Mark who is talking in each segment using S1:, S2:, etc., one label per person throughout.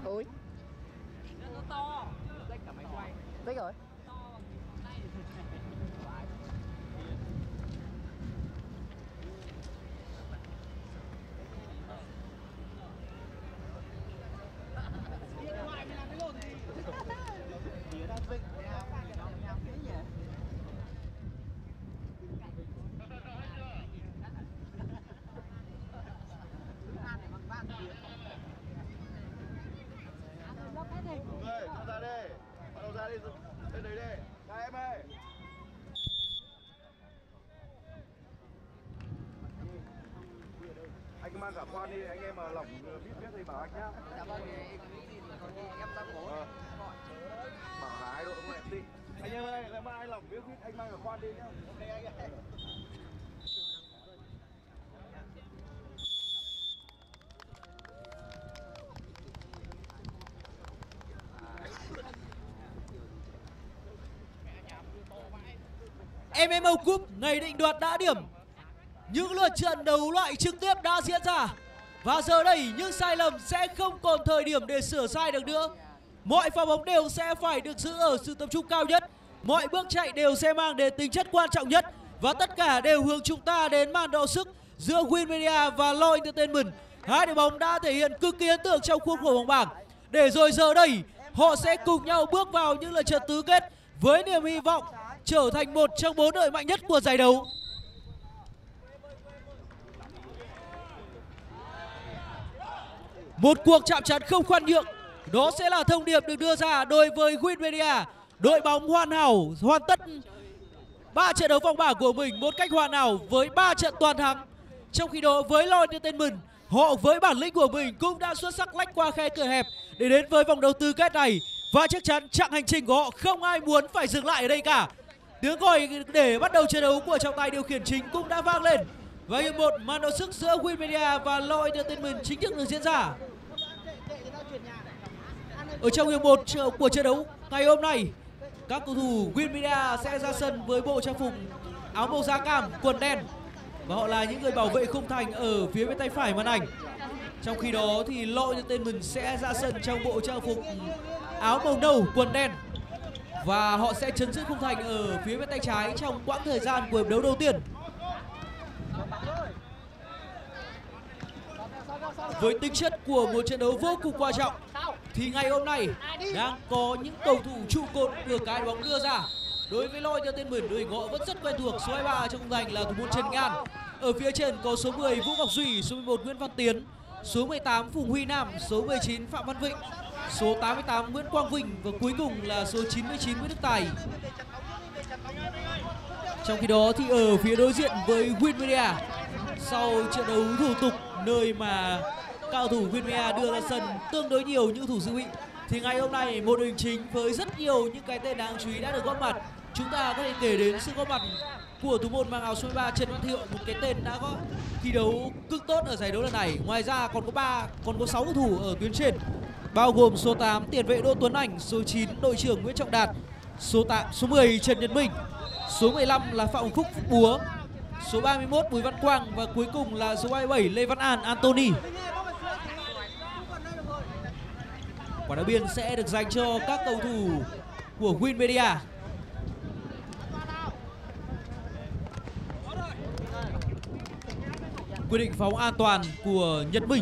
S1: Ui.
S2: Nó to. Rách cả máy quay.
S1: Rách rồi.
S3: Cho ra đi. Bắt đầu ra đi. Lên đấy đi. Các em ơi. Anh mang cả khoan đi, anh em mà lỏng biết thì bảo anh nhá.
S1: Dạ vâng, em ra bố.
S3: Bảo lái độ không em đi. Anh em ơi, nếu mà ai lỏng biết anh mang cả khoan đi nhá. Ok anh ơi.
S4: MMO Cup ngày định đoạt đã điểm. Những lượt trận đấu loại trực tiếp đã diễn ra. Và giờ đây những sai lầm sẽ không còn thời điểm để sửa sai được nữa. Mọi pha bóng đều sẽ phải được giữ ở sự tập trung cao nhất. Mọi bước chạy đều sẽ mang đến tính chất quan trọng nhất. Và tất cả đều hướng chúng ta đến màn đọ sức giữa Win Media và LoL Entertainment. Hai đội bóng đã thể hiện cực kỳ ấn tượng trong khuôn khổ bóng bảng. Để rồi giờ đây họ sẽ cùng nhau bước vào những lượt trận tứ kết với niềm hy vọng trở thành một trong 4 đội mạnh nhất của giải đấu. Một cuộc chạm trán không khoan nhượng, đó sẽ là thông điệp được đưa ra đối với Win Media. Đội bóng hoàn hảo hoàn tất 3 trận đấu vòng bảng của mình một cách hoàn hảo với 3 trận toàn thắng. Trong khi đó với LoL Entertainment, họ với bản lĩnh của mình cũng đã xuất sắc lách qua khe cửa hẹp để đến với vòng đấu tứ kết này. Và chắc chắn chặng hành trình của họ không ai muốn phải dừng lại ở đây cả. Tiếng còi để bắt đầu trận đấu của trọng tài điều khiển chính cũng đã vang lên. Và hiệp một màn đọ sức giữa Win Media và LoL Entertainment chính thức được diễn ra. Ở trong hiệp 1 của trận đấu ngày hôm nay, các cầu thủ Win Media sẽ ra sân với bộ trang phục áo màu da cam, quần đen. Và họ là những người bảo vệ khung thành ở phía bên tay phải màn ảnh. Trong khi đó thì LoL Entertainment sẽ ra sân trong bộ trang phục áo màu nâu, quần đen. Và họ sẽ chấn giữ khung thành ở phía bên tay trái trong quãng thời gian của hiệp đấu đầu tiên. Với tính chất của một trận đấu vô cùng quan trọng thì ngày hôm nay đang có những cầu thủ trụ cột được cái bóng đưa ra. Đối với LoL Entertainment, đội hình họ vẫn rất quen thuộc. Số 23 trong khung thành là thủ môn Trần Ngan. Ở phía trên có số 10 Vũ Ngọc Duy, số 11 Nguyễn Văn Tiến, số 18 Phùng Huy Nam, số 19 Phạm Văn Vịnh, số 88 Nguyễn Quang Vinh và cuối cùng là số 99 Nguyễn Đức Tài. Trong khi đó thì ở phía đối diện với Win Media, sau trận đấu thủ tục nơi mà cao thủ Win Media đưa ra sân tương đối nhiều những thủ dự bị, thì ngày hôm nay một đội hình chính với rất nhiều những cái tên đáng chú ý đã được góp mặt. Chúng ta có thể kể đến sự góp mặt của thủ môn mang áo số 13 Trần Văn Thiệu, một cái tên đã có thi đấu cực tốt ở giải đấu lần này. Ngoài ra còn có 6 cầu thủ ở tuyến trên, bao gồm số 8 tiền vệ Đỗ Tuấn Anh, số 9 đội trưởng Nguyễn Trọng Đạt, số 10 Trần Nhật Minh, số 15 là Phạm Hồng Phúc Phúc Búa, số 31 Bùi Văn Quang và cuối cùng là số 27 Lê Văn An Anthony. Quả đá biên sẽ được dành cho các cầu thủ của Win Media. Quyết định phóng an toàn của Nhật Minh.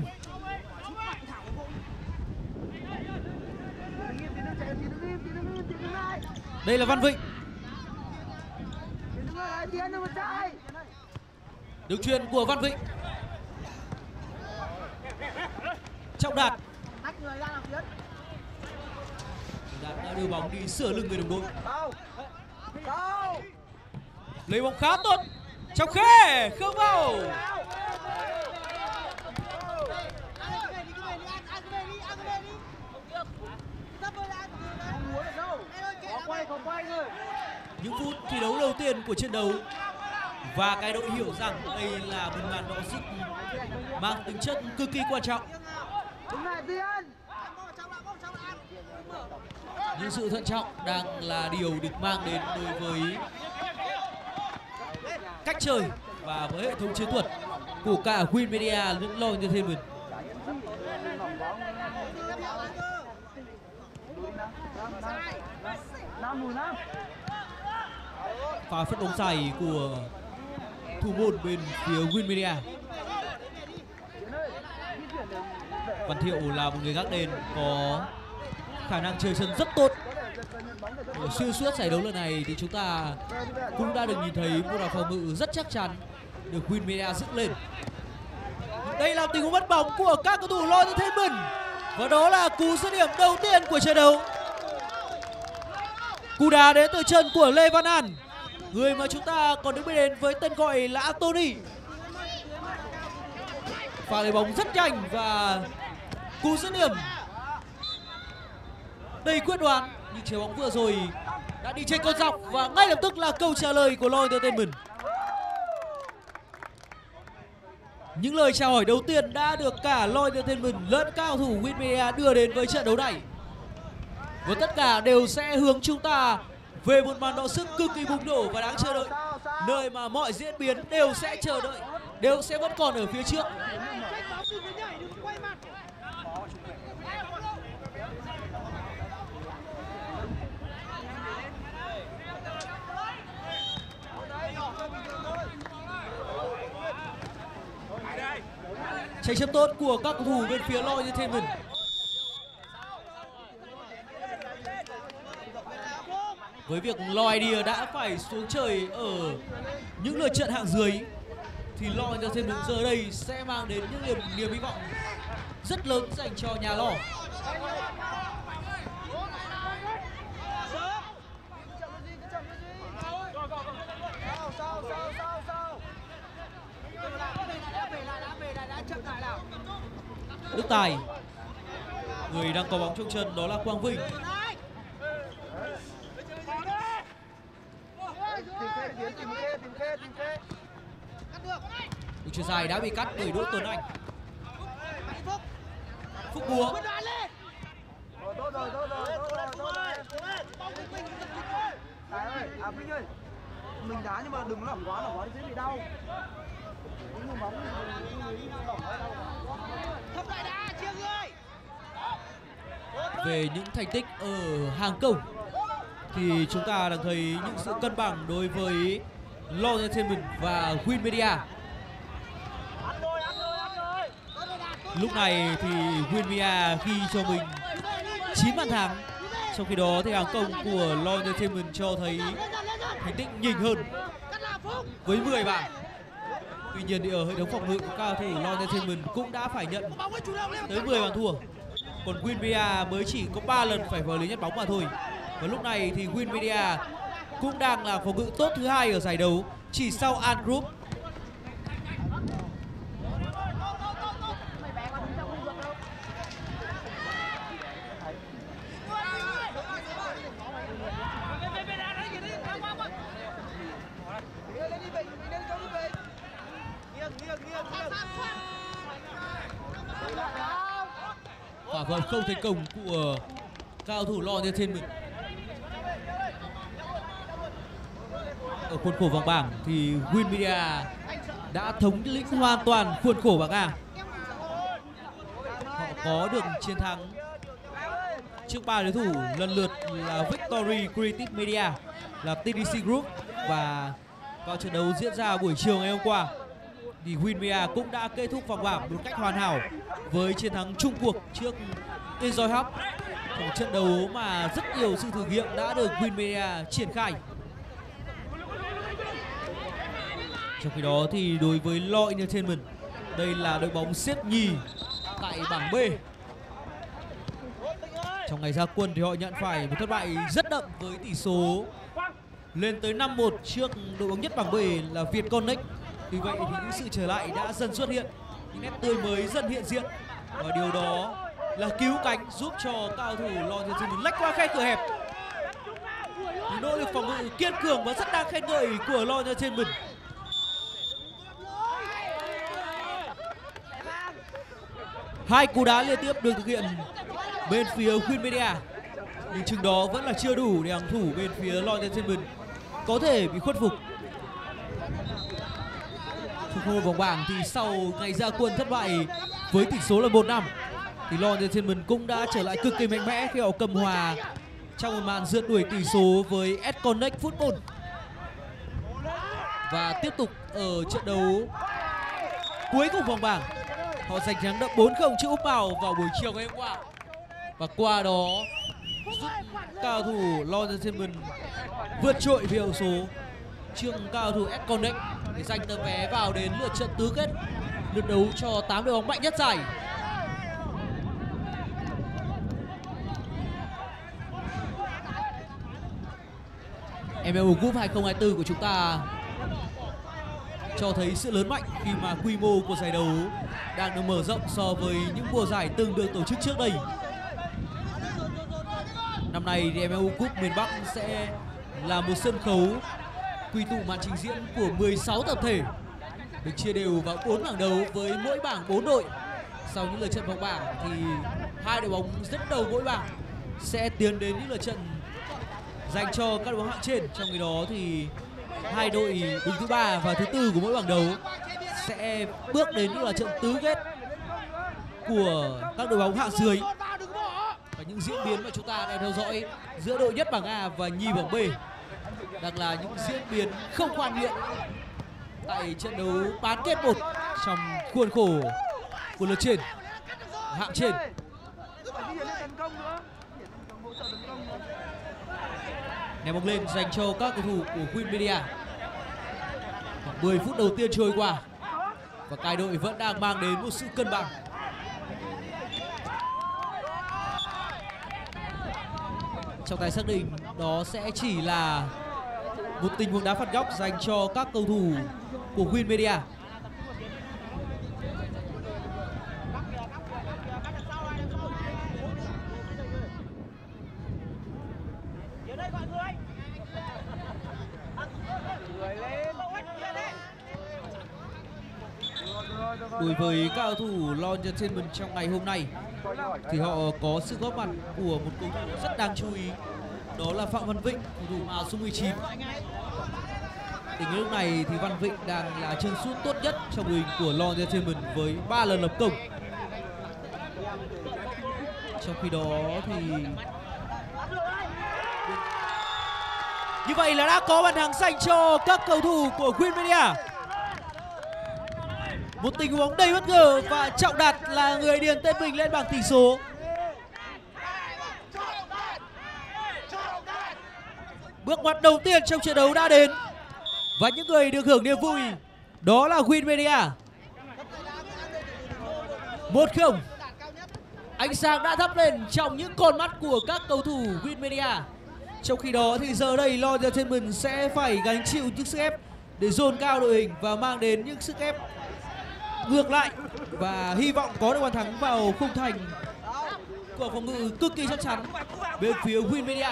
S4: Đây là Văn Vịnh. Đường chuyền của Văn Vịnh. Trọng Đạt. Đạt đã đưa bóng đi sửa lưng người đồng đội. Lấy bóng khá tốt trong khe, không vào. Những phút thi đấu đầu tiên của trận đấu và cái đội hiểu rằng đây là một màn đọ sức mang tính chất cực kỳ quan trọng. Nhưng sự thận trọng đang là điều được mang đến đối với cách chơi và với hệ thống chiến thuật của cả Win Media lẫn LoL Entertainment. Pha phất bóng dài của thủ môn bên phía Winmedia. Văn Thiệu là một người gác đền có khả năng chơi chân rất tốt. Xuyên suốt giải đấu lần này thì chúng ta cũng đã được nhìn thấy một đòn phòng ngự rất chắc chắn được Winmedia dựng lên. Đây là tình huống mất bóng của các cầu thủ Loyal Entertainment và đó là cú dứt điểm đầu tiên của trận đấu. Cú đá đến từ chân của Lê Văn An, người mà chúng ta còn được biết đến với tên gọi là Anthony. Pha lấy bóng rất nhanh và cú dứt điểm đầy quyết đoán, nhưng trái bóng vừa rồi đã đi trên con dọc và ngay lập tức là câu trả lời của Loyal Entertainment. Những lời chào hỏi đầu tiên đã được cả Loyal Entertainment lẫn các cầu thủ Winmedia đưa đến với trận đấu này. Và tất cả đều sẽ hướng chúng ta về một màn đọ sức cực kỳ bùng nổ và đáng chờ đợi, nơi mà mọi diễn biến đều sẽ chờ đợi, đều sẽ vẫn còn ở phía trước. Chạy chấm tốt của các cầu thủ bên phía Loyal Entertainment. Với việc Loyal Idea đã phải xuống trời ở những lượt trận hạng dưới thì Loyal Entertainment giờ đây sẽ mang đến những niềm hy vọng rất lớn dành cho nhà Lo. Đức Tài, người đang có bóng trong chân đó là Quang Vinh. Đường chuyền dài đã bị cắt bởi Đỗ Tuấn Anh. Phúc Búa.
S1: Vinh ơi, mình đá nhưng mà đừng lỏng quá thì sẽ bị đau.
S4: Về những thành tích ở hàng công thì chúng ta đang thấy những sự cân bằng đối với Loyal Entertainment và Winmedia. Lúc này thì Winmedia ghi cho mình 9 bàn thắng, trong khi đó thì hàng công của Loyal Entertainment cho thấy thành tích nhỉnh hơn với 10 bàn. Tuy nhiên thì ở hệ thống phòng ngự của cao thủ Loyal Entertainment cũng đã phải nhận tới 10 bàn thua. Còn Winmedia mới chỉ có 3 lần phải vào lưới nhặt bóng mà thôi. Và lúc này thì Winmedia cũng đang là phòng ngự tốt thứ hai ở giải đấu, chỉ sau An Group. Quả vợt không thành công của cao thủ Loyal Entertainment. Ở khuôn khổ vòng bảng thì Winmedia đã thống lĩnh hoàn toàn khuôn khổ bảng A. Họ có được chiến thắng trước 3 đối thủ lần lượt là Victory Creative Media, là TDC Group, và vào trận đấu diễn ra buổi chiều ngày hôm qua thì Winmedia cũng đã kết thúc vòng bảng một cách hoàn hảo với chiến thắng chung cuộc trước Enjoy Hub, một trận đấu mà rất nhiều sự thử nghiệm đã được Winmedia triển khai. Trong khi đó thì đối với Loyal Entertainment, đây là đội bóng xếp nhì tại bảng B. Trong ngày ra quân thì họ nhận phải một thất bại rất đậm với tỷ số lên tới 5-1 trước đội bóng nhất bảng B là Vietconnect. Vì vậy thì những sự trở lại đã dần xuất hiện, những nét tươi mới dần hiện diện, và điều đó là cứu cánh giúp cho cao thủ Loyal Entertainment lách qua khe cửa hẹp. Những nỗ lực phòng ngự kiên cường và rất đáng khen ngợi của Loyal Entertainment. Hai cú đá liên tiếp được thực hiện bên phía Winmedia, nhưng chừng đó vẫn là chưa đủ để hàng thủ bên phía Loyal Entertainment có thể bị khuất phục. Trong khuôn vòng bảng thì sau ngày ra quân thất bại với tỷ số là 1-5 thì Loyal Entertainment cũng đã trở lại cực kỳ mạnh mẽ khi họ cầm hòa trong một màn rượt đuổi tỷ số với S Connect Football. Và tiếp tục ở trận đấu cuối cùng vòng bảng, họ giành thắng đậm 4-0 trước Úc Bảo vào buổi chiều ngày hôm qua. Và qua đó giúp cao thủ Lawrence Entertainment vượt trội về hiệu số trước cao thủ S Connect để giành tấm vé vào đến lượt trận tứ kết, lượt đấu cho 8 đội bóng mạnh nhất giải. MLU Cup 2024 của chúng ta cho thấy sự lớn mạnh khi mà quy mô của giải đấu đang được mở rộng so với những mùa giải từng được tổ chức trước đây. Năm nay thì MLU Cup miền Bắc sẽ là một sân khấu quy tụ màn trình diễn của 16 tập thể được chia đều vào 4 bảng đấu với mỗi bảng 4 đội. Sau những lượt trận vòng bảng thì 2 đội bóng dẫn đầu mỗi bảng sẽ tiến đến những lượt trận dành cho các đội bóng hạng trên. Trong khi đó thì 2 đội đứng thứ 3 và thứ 4 của mỗi bảng đấu sẽ bước đến những lượt trận tứ kết của các đội bóng hạng dưới. Và những diễn biến mà chúng ta đang theo dõi giữa đội nhất bảng A và nhì bảng B đang là những diễn biến không khoan nhượng tại trận đấu bán kết 1 trong khuôn khổ của lượt trên hạng trên. Ném bóng lên dành cho các cầu thủ của Queen Media. Khoảng 10 phút đầu tiên trôi qua và cả đội vẫn đang mang đến một sự cân bằng. Trọng tài xác định đó sẽ chỉ là một tình huống đá phạt góc dành cho các cầu thủ của Queen Media. Đối với các cầu thủ Lawrence Entertainment trong ngày hôm nay thì họ có sự góp mặt của một cầu thủ rất đáng chú ý, đó là Phạm Văn Vịnh, cầu thủ áo số 19. Tính đến lúc này thì Văn Vịnh đang là chân sút tốt nhất trong đội hình của Lawrence Entertainment với 3 lần lập công. Trong khi đó thì như vậy là đã có bàn thắng dành cho các cầu thủ của Queen Media. Một tình huống đầy bất ngờ và Trọng Đạt là người điền tên mình lên bảng tỷ số. Bước ngoặt đầu tiên trong trận đấu đã đến và những người được hưởng niềm vui đó là Queen Media. 1-0. Ánh sáng đã thắp lên trong những con mắt của các cầu thủ Queen Media. Trong khi đó thì giờ đây Lawrence Entertainment sẽ phải gánh chịu những sức ép để dồn cao đội hình và mang đến những sức ép ngược lại và hy vọng có được bàn thắng vào khung thành của phòng ngự cực kỳ chắc chắn bên phía Queen Media.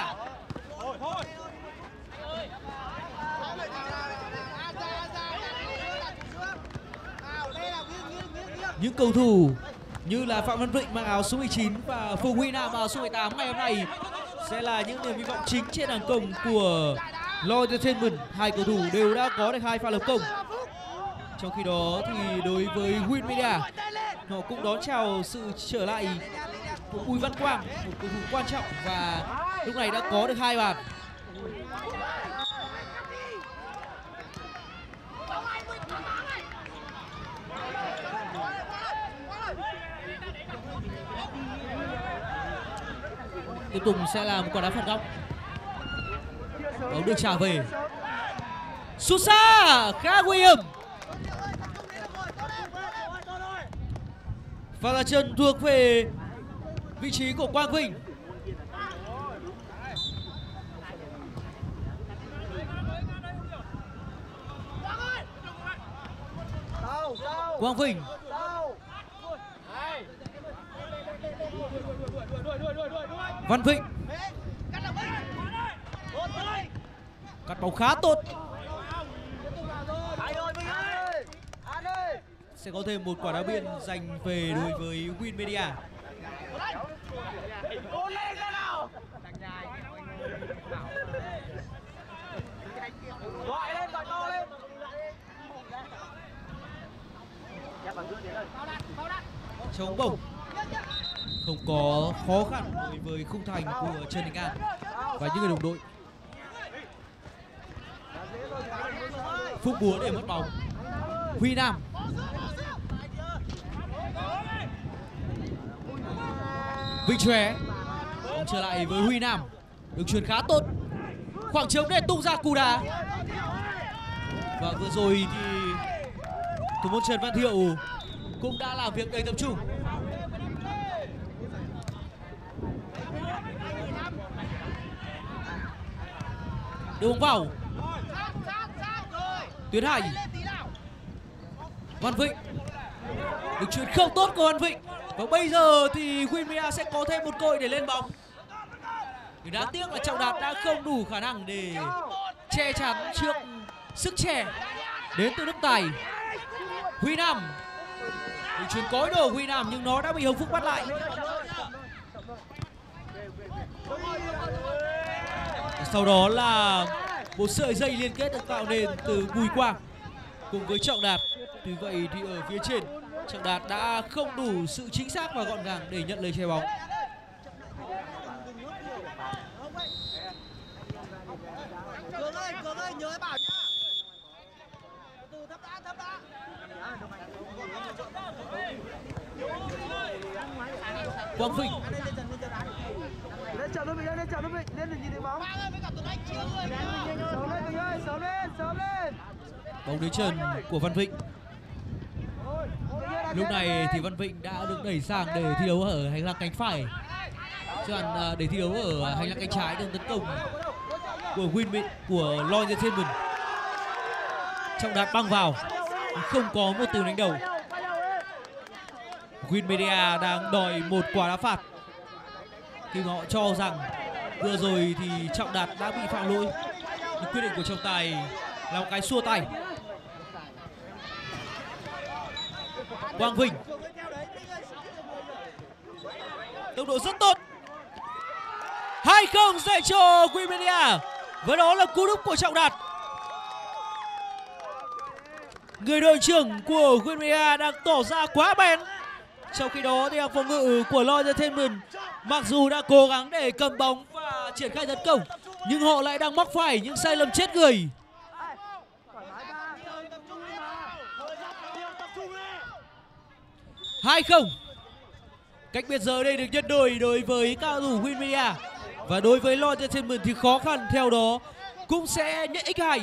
S4: Những cầu thủ như là Phạm Văn Vịnh mang áo số 19 và Phùng Huy Nam áo số 18 ngày hôm nay sẽ là những niềm hy vọng chính trên hàng công của Lawrence Entertainment. Hai cầu thủ đều đã có được 2 pha lập công. Trong khi đó thì đối với Queen Media, họ cũng đón chào sự trở lại của Bùi Văn Quang, một cầu thủ quan trọng và lúc này đã có được 2 bàn. Tiếp tục sẽ là một quả đá phạt góc. Bóng được trả về. Sút xa khá nguy hiểm. Và là chân thuộc về vị trí của Quang Vinh. Quang Vinh. Văn Vịnh. Cắt bóng khá tốt. Sẽ có thêm một quả đá biên dành về đối với Queen Media. Chống bổng không có khó khăn đối với khung thành của Trần Đình An và những người đồng đội. Phúc Búa để mất bóng. Huy Nam. Vinh Chóe. Bóng trở lại với Huy Nam. Đường chuyền khá tốt. Khoảng trống để tung ra cú đá. Và vừa rồi thì thủ môn Trần Văn Thiệu cũng đã làm việc đầy tập trung. Đưa bóng vào. Tuyến Hành. Văn Vịnh. Được chuyền không tốt của Văn Vịnh. Và bây giờ thì Winmia sẽ có thêm một cơ hội để lên bóng. Nhưng đáng tiếc là Trọng Đạt đã không đủ khả năng để che chắn trước sức trẻ đến từ Đức Tài. Huy Nam. Được chuyền có ý đồ Huy Nam nhưng nó đã bị Hồng Phúc bắt lại. Sau đó là một sợi dây liên kết được tạo nên từ Bùi Quang cùng với Trọng Đạt. Tuy vậy thì ở phía trên Trọng Đạt đã không đủ sự chính xác và gọn gàng để nhận lấy trái bóng.
S1: Cường ơi nhớ bảo nhá. Từ thấp đã.
S4: Quang Vinh.
S1: Lên chậm nó lên được nhìn thấy bóng. Sớm lên.
S4: Bóng đến chân của Văn Vịnh. Lúc này thì Văn Vịnh đã được đẩy sang để thi đấu ở hành lang cánh phải, chứ còn để thi đấu ở hành lang cánh trái đường tấn công của Winmit của Lloyd Entertainment. Trọng Đạt băng vào, không có một từ đánh đầu. Winmedia đang đòi một quả đá phạt khi họ cho rằng vừa rồi thì Trọng Đạt đã bị phạm lỗi. Nhưng quyết định của trọng tài là một cái xua tay. Quang Vinh. Tốc độ rất tốt. 2-0 dành cho Winmedia. Và đó là cú đúp của Trọng Đạt. Người đội trưởng của Winmedia đang tỏ ra quá bén. Trong khi đó thì hàng phòng ngự của Lloyd Entertainment mặc dù đã cố gắng để cầm bóng và triển khai tấn công, nhưng họ lại đang mắc phải những sai lầm chết người. 2-0. Cách biệt giờ đây được nhân đôi đối với cao thủ Winmedia. Và đối với Lloyd Entertainment thì khó khăn theo đó cũng sẽ nhận x2.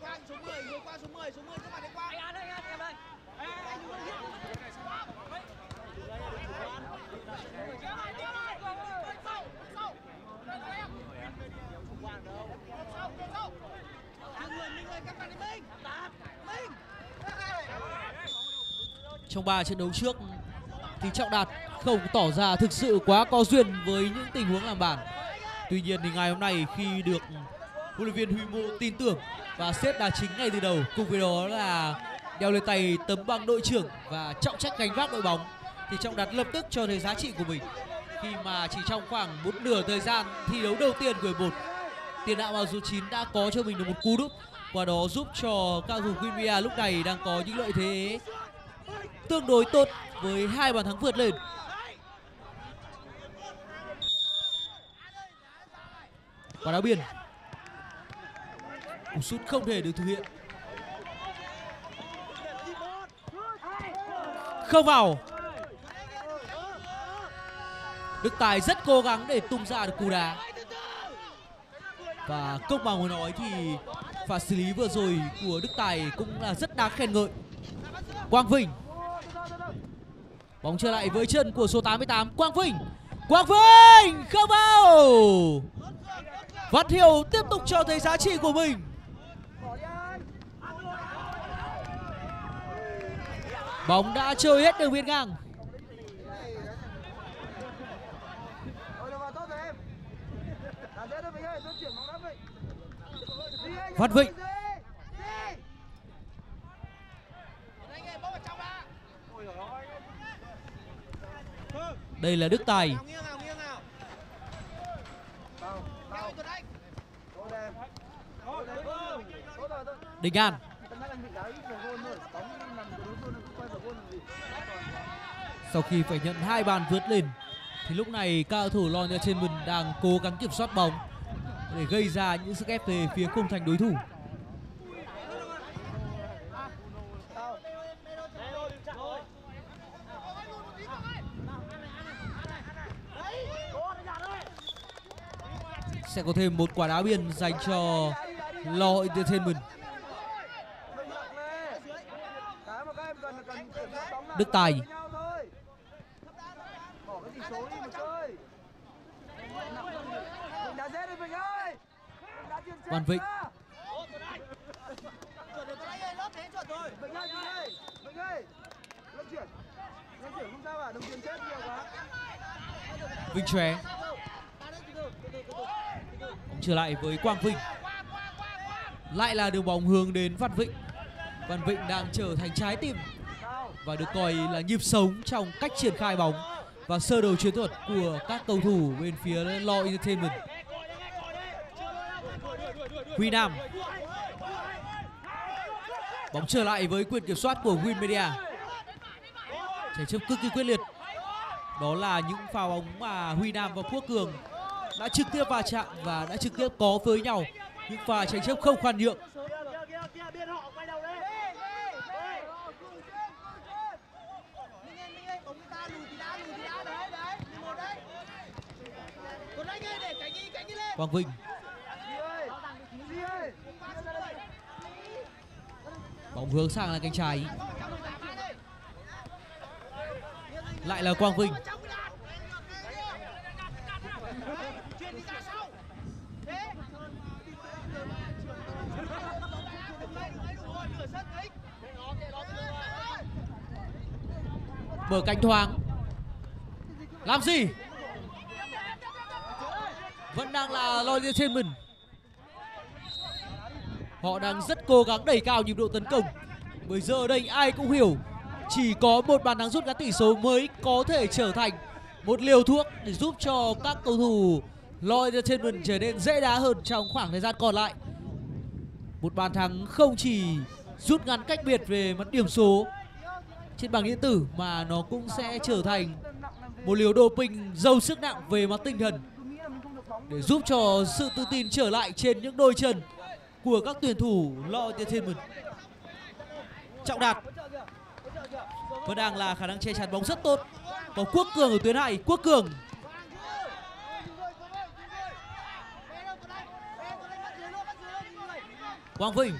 S4: Trong 3 trận đấu trước thì Trọng Đạt không tỏ ra thực sự quá có duyên với những tình huống làm bàn. Tuy nhiên thì ngày hôm nay khi được huấn luyện viên Huy Mô tin tưởng và xếp đá chính ngay từ đầu, cùng với đó là đeo lên tay tấm bằng đội trưởng và trọng trách gánh vác đội bóng, thì Trọng Đạt lập tức cho thấy giá trị của mình khi mà chỉ trong khoảng một nửa thời gian thi đấu đầu tiên của hiệp 1, tiền đạo áo số 9 đã có cho mình được một cú đúp, qua đó giúp cho cao thủ Winmedia lúc này đang có những lợi thế tương đối tốt với 2 bàn thắng vượt lên. Quả đá biên, cú sút không thể được thực hiện, không vào. Đức Tài rất cố gắng để tung ra được cú đá. Và công bằng muốn nói thì pha xử lý vừa rồi của Đức Tài cũng là rất đáng khen ngợi. Quang Vinh. Bóng trở lại với chân của số 88 Quang Vinh. Quang Vinh không vào. Văn Thiệu tiếp tục cho thấy giá trị của mình. Bóng đã trôi hết đường biên ngang. Văn Vịnh. Đây là Đức Tài. Đình An. Sau khi phải nhận 2 bàn vượt lên Thì lúc này cao thủ Lord Entertainment đang cố gắng kiểm soát bóng để gây ra những sức ép về phía khung thành đối thủ. Sẽ có thêm một quả đá biên dành cho Lord Entertainment. Đức Tài. Văn Vịnh. Vinh Chóe. Bóng trở lại với Quang Vinh. Lại là đường bóng hướng đến Văn Vịnh. Văn Vịnh đang trở thành trái tim và được coi là nhịp sống trong cách triển khai bóng và sơ đồ chiến thuật của các cầu thủ bên phía Lord Entertainment. Huy Nam. Bóng trở lại với quyền kiểm soát của Win Media. Tranh chấp cực kỳ quyết liệt. Đó là những pha bóng mà Huy Nam và Quốc Cường đã trực tiếp va chạm và đã trực tiếp có với nhau. Những pha tranh chấp không khoan nhượng. Quang Vinh. Bóng hướng sang là cánh trái. Lại là Quang Vinh. Mở cánh thoáng. Làm gì? Vẫn đang là Lord Entertainment. Họ đang rất cố gắng đẩy cao nhịp độ tấn công. Bây giờ ở đây ai cũng hiểu chỉ có một bàn thắng rút ngắn tỷ số mới có thể trở thành một liều thuốc để giúp cho các cầu thủ Lord Entertainment trở nên dễ đá hơn trong khoảng thời gian còn lại. Một bàn thắng không chỉ rút ngắn cách biệt về mặt điểm số trên bảng điện tử mà nó cũng sẽ trở thành một liều doping giàu sức nặng về mặt tinh thần để giúp cho sự tự tin trở lại trên những đôi chân của các tuyển thủ Lord Entertainment. Trọng Đạt vẫn đang là khả năng che chắn bóng rất tốt. Có Quốc Cường ở tuyến hại. Quốc Cường. Quang Vinh.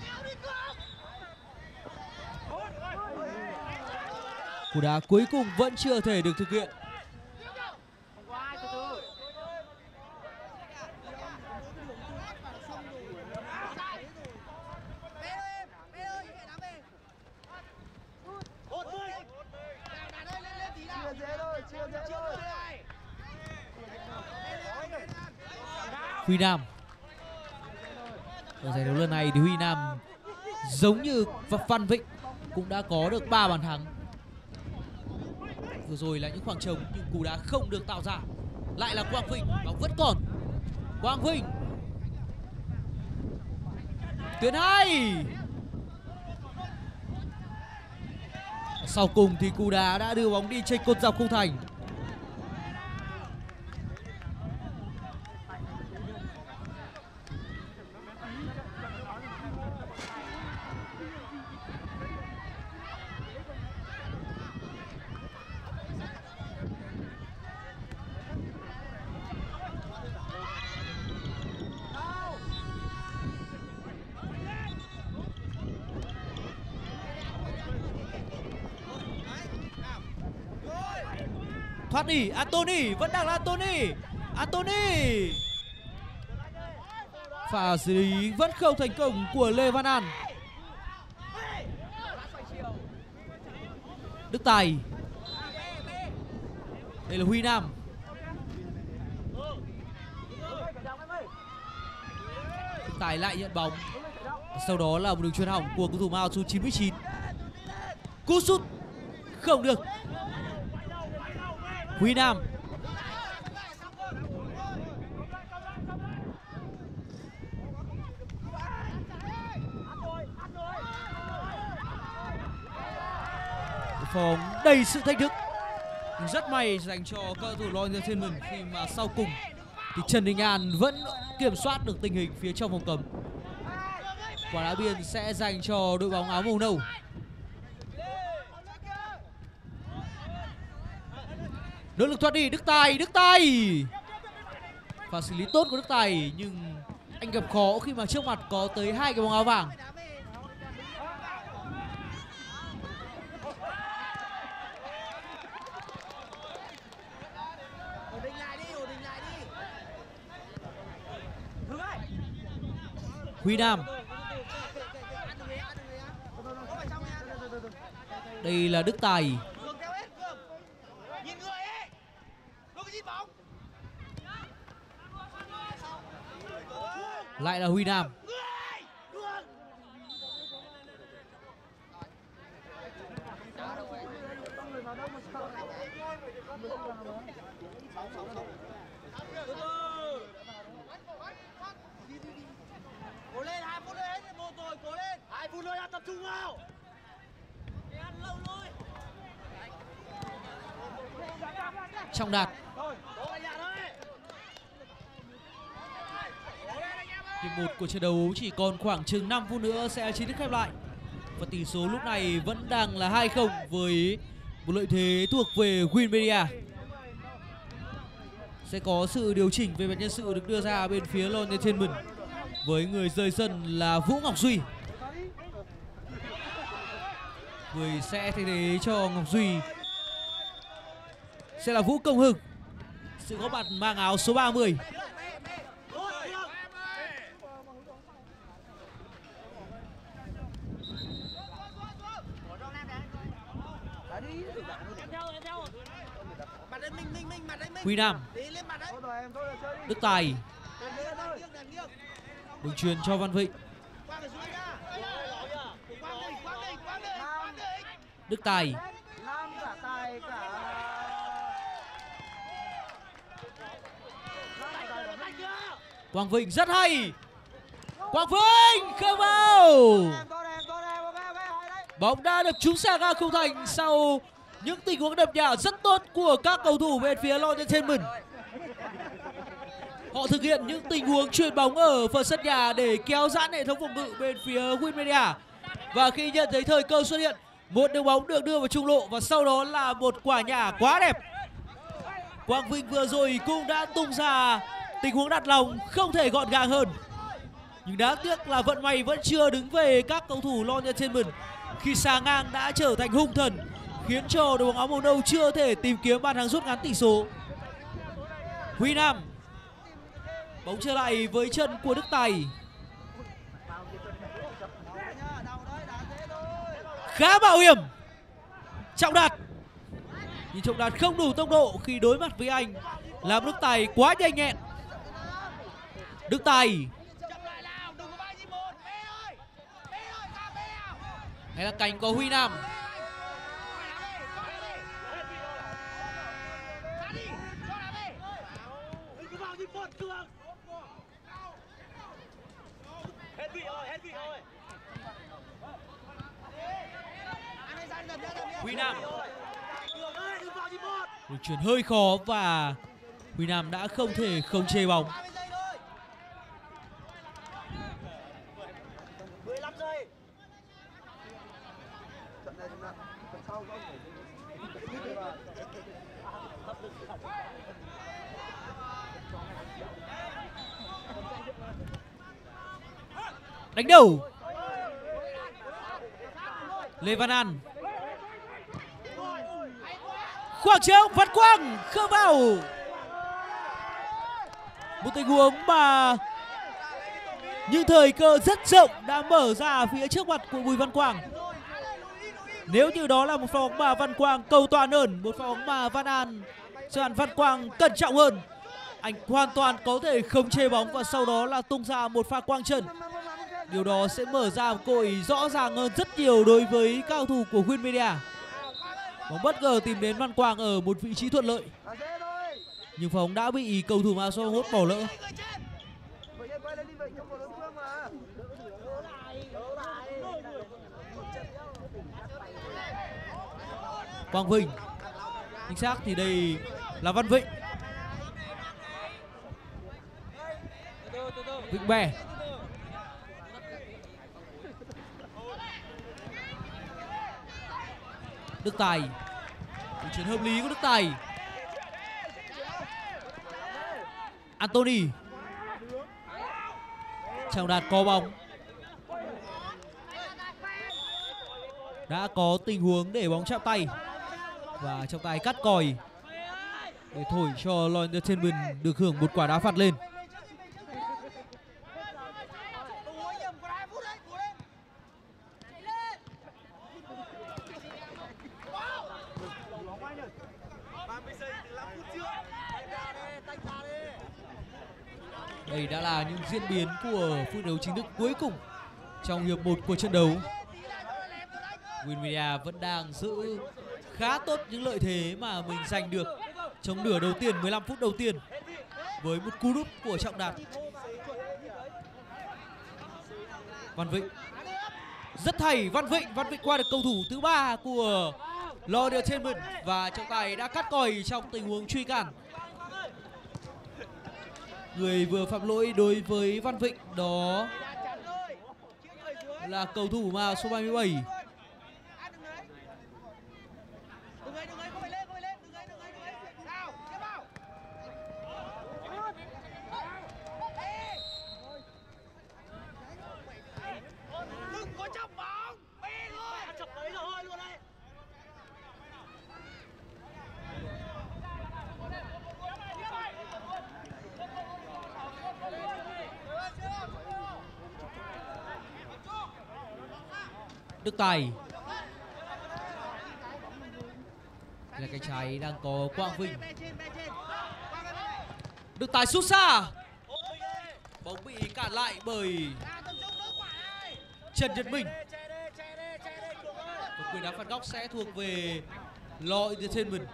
S4: Cú đá cuối cùng vẫn chưa thể được thực hiện. Huy Nam. Ở giải đấu lần này thì Huy Nam giống như Văn Vịnh cũng đã có được 3 bàn thắng. Vừa rồi là những khoảng trống nhưng cú đá không được tạo ra. Lại là Quang Vinh, bóng vẫn còn. Quang Vinh. Tuyến hay. Sau cùng thì cú đá đã đưa bóng đi chệch cột dọc khung thành. Thoát đi, Anthony, vẫn đang là Anthony. Anthony. Pha xử lý vẫn không thành công của Lê Văn An. Đức Tài. Đây là Huy Nam. Đức Tài lại nhận bóng. Sau đó là một đường chuyền hỏng của cầu thủ Mao số 99. Cú sút không được. Huy Nam. Phòng đầy sự thách thức Rất may dành cho cầu thủ Lawrence Tillman khi mà sau cùng thì Trần Đình An vẫn kiểm soát được tình hình phía trong vòng cấm. Quả đá biên sẽ dành cho đội bóng áo màu nâu. Nỗ lực thoát đi Đức Tài. Và xử lý tốt của Đức Tài, nhưng anh gặp khó khi mà trước mặt có tới 2 cái bóng áo vàng. Huy Nam. Đây là Đức Tài. Lại là Huy Nam.
S1: Cố lên, 2 phút nữa hết một rồi, cố lên. 2 phút nữa tập trung vào.
S4: Trọng Đạt. Hiệp 1 của trận đấu chỉ còn khoảng chừng 5 phút nữa sẽ chính thức khép lại. Và tỷ số lúc này vẫn đang là 2-0 với một lợi thế thuộc về Win Media. Sẽ có sự điều chỉnh về mặt nhân sự được đưa ra bên phía Lawrence Tillman với người rời sân là Vũ Ngọc Duy. Người sẽ thay thế cho Ngọc Duy sẽ là Vũ Công Hưng. Sự góp mặt mang áo số 30. Huy Nam. Đức Tài. Đường truyền cho Văn Vịnh. Đức Tài. Quang Vinh rất hay. Quang Vinh không vào. Bóng đã được trúng xa ngang khung thành sau những tình huống đập nhà rất tốt của các cầu thủ bên phía Lawrence Tillman. Họ thực hiện những tình huống chuyền bóng ở phần sân nhà để kéo giãn hệ thống phòng ngự bên phía Win Media. Và khi nhận thấy thời cơ xuất hiện, một đường bóng được đưa vào trung lộ và sau đó là một quả nhả quá đẹp. Quang Vinh vừa rồi cũng đã tung ra tình huống đặt lòng không thể gọn gàng hơn. Nhưng đáng tiếc là vận may vẫn chưa đứng về các cầu thủ Lawrence Tillman khi xà ngang đã trở thành hung thần, khiến cho đội bóng áo màu nâu chưa thể tìm kiếm bàn thắng rút ngắn tỷ số. Huy Nam. Bóng trở lại với chân của Đức Tài. Khá mạo hiểm. Trọng Đạt. Nhưng Trọng Đạt không đủ tốc độ khi đối mặt với anh, làm Đức Tài quá nhanh nhẹn. Đức Tài. Hay là cánh có Huy Nam. Huy Nam. Đường chuyền hơi khó và Huy Nam đã không thể khống chế bóng. Đánh đầu. Lê Văn An. Khoảng trống Văn Quang không vào. Một tình huống mà những thời cơ rất rộng đã mở ra phía trước mặt của Bùi Văn Quang. Nếu như đó là một pha bóng mà Văn Quang cầu toàn hơn, một pha bóng mà Văn Quang cẩn trọng hơn, anh hoàn toàn có thể khống chế bóng và sau đó là tung ra một pha quang chân. Điều đó sẽ mở ra một cơ hội rõ ràng hơn rất nhiều đối với cao thủ của Win Media. Bóng bất ngờ tìm đến Văn Quang ở một vị trí thuận lợi, nhưng pha bóng đã bị cầu thủ áo số 21 bỏ lỡ. Quang Vinh. Chính xác thì đây là Văn Vịnh. Vịnh Bè. Đức Tài. Cú chuyển hợp lý của Đức Tài. Anthony. Trọng Đạt có bóng. Đã có tình huống để bóng chạm tay. Và trọng tài cắt còi để thổi cho Loi Entertainment được hưởng một quả đá phạt lên. Đây đã là những diễn biến của phút đấu chính thức cuối cùng trong hiệp 1 của trận đấu. Winmedia vẫn đang giữ khá tốt những lợi thế mà mình giành được trong nửa đầu tiên, 15 phút đầu tiên, với một cú đúp của Trọng Đạt. Văn Vịnh rất hay. Văn Vịnh qua được cầu thủ thứ 3 của Loi Entertainment và trọng tài đã cắt còi trong tình huống truy cản. Người vừa phạm lỗi đối với Văn Vịnh đó là cầu thủ mà số 37. Đức Tài là cánh trái đang có Quang Vinh. Đức Tài sút xa. Bóng bị cản lại bởi Trần Nhật Minh. Và quyền đá phạt góc sẽ thuộc về Loi Entertainment.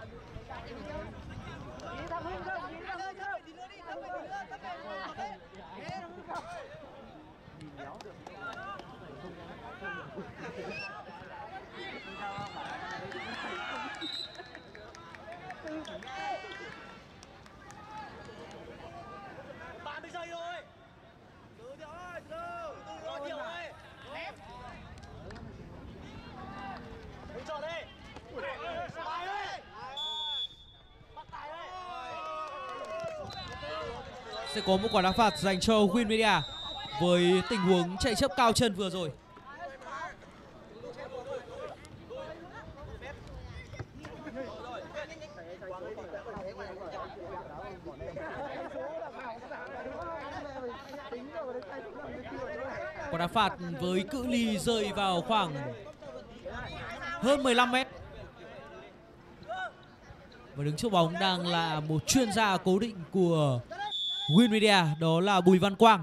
S4: Sẽ có một quả đá phạt dành cho Winmedia với tình huống chạy chấp cao chân vừa rồi. Quả đá phạt với cự ly rơi vào khoảng hơn 15 mét. Và đứng trước bóng đang là một chuyên gia cố định của Winmedia, đó là Bùi Văn Quang.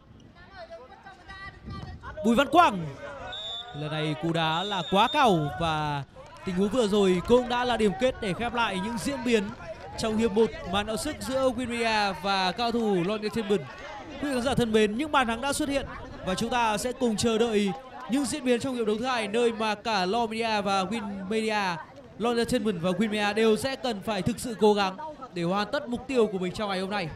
S4: Bùi Văn Quang lần này cú đá là quá cao và tình huống vừa rồi cũng đã là điểm kết để khép lại những diễn biến trong hiệp 1 màn đọ sức giữa Winmedia và cao thủ Loi Entertainment. Quý khán giả thân mến, những bàn thắng đã xuất hiện và chúng ta sẽ cùng chờ đợi những diễn biến trong hiệp đấu thứ hai, nơi mà cả Loi Media và Winmedia, Loi Entertainment và Winmedia đều sẽ cần phải thực sự cố gắng để hoàn tất mục tiêu của mình trong ngày hôm nay.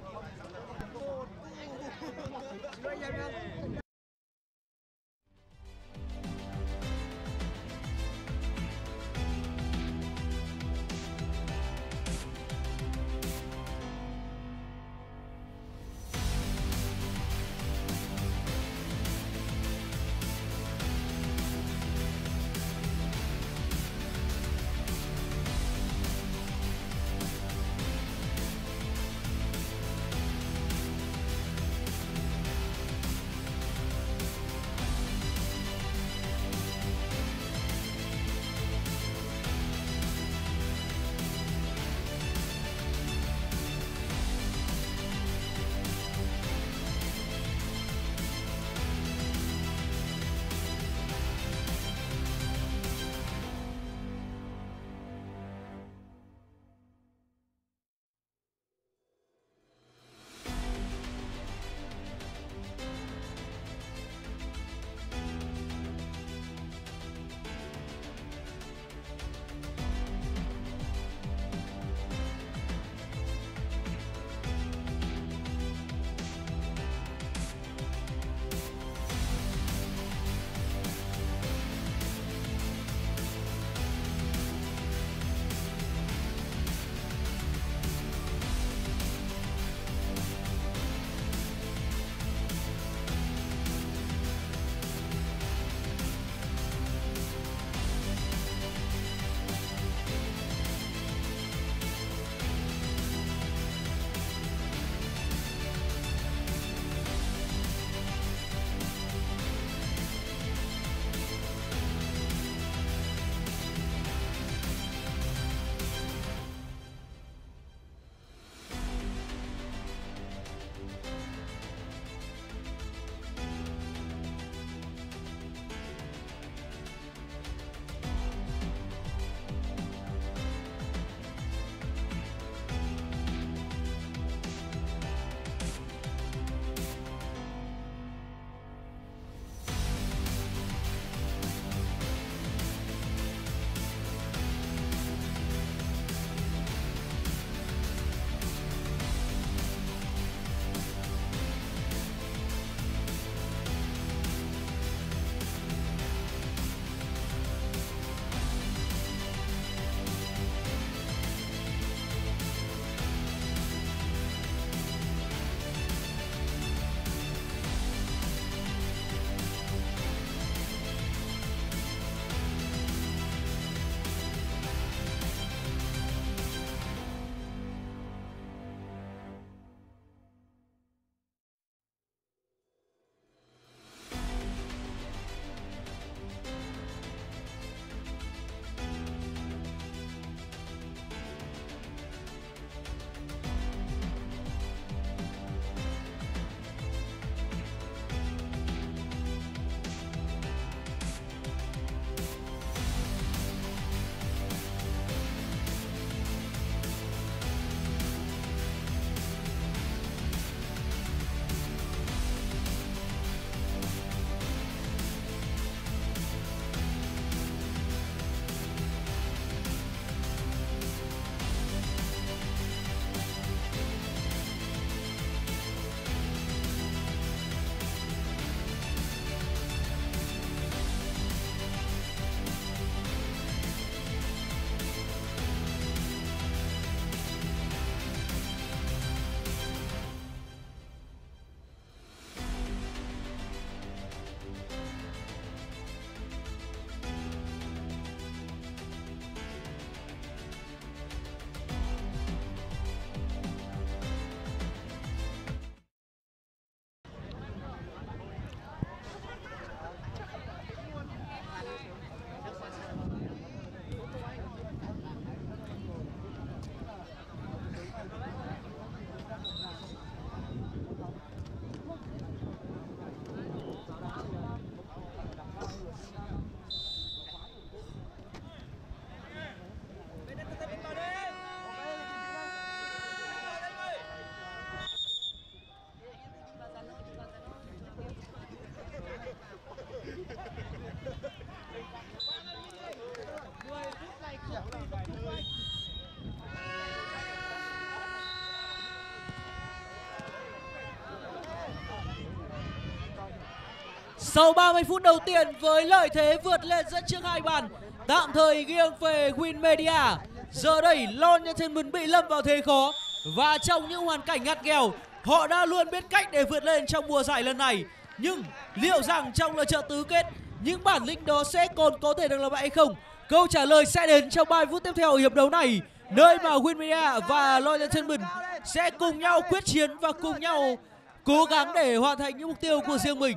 S4: Sau 30 phút đầu tiên với lợi thế vượt lên dẫn trước 2 bàn, tạm thời nghiêng về Win Media. Giờ đây Lon Entertainment bị lâm vào thế khó và trong những hoàn cảnh ngặt nghèo, họ đã luôn biết cách để vượt lên trong mùa giải lần này. Nhưng liệu rằng trong lượt trận tứ kết, những bản lĩnh đó sẽ còn có thể được làm lại hay không? Câu trả lời sẽ đến trong 30 phút tiếp theo ở hiệp đấu này, nơi mà Win Media và Lon Entertainment sẽ cùng nhau quyết chiến và cùng nhau cố gắng để hoàn thành những mục tiêu của riêng mình.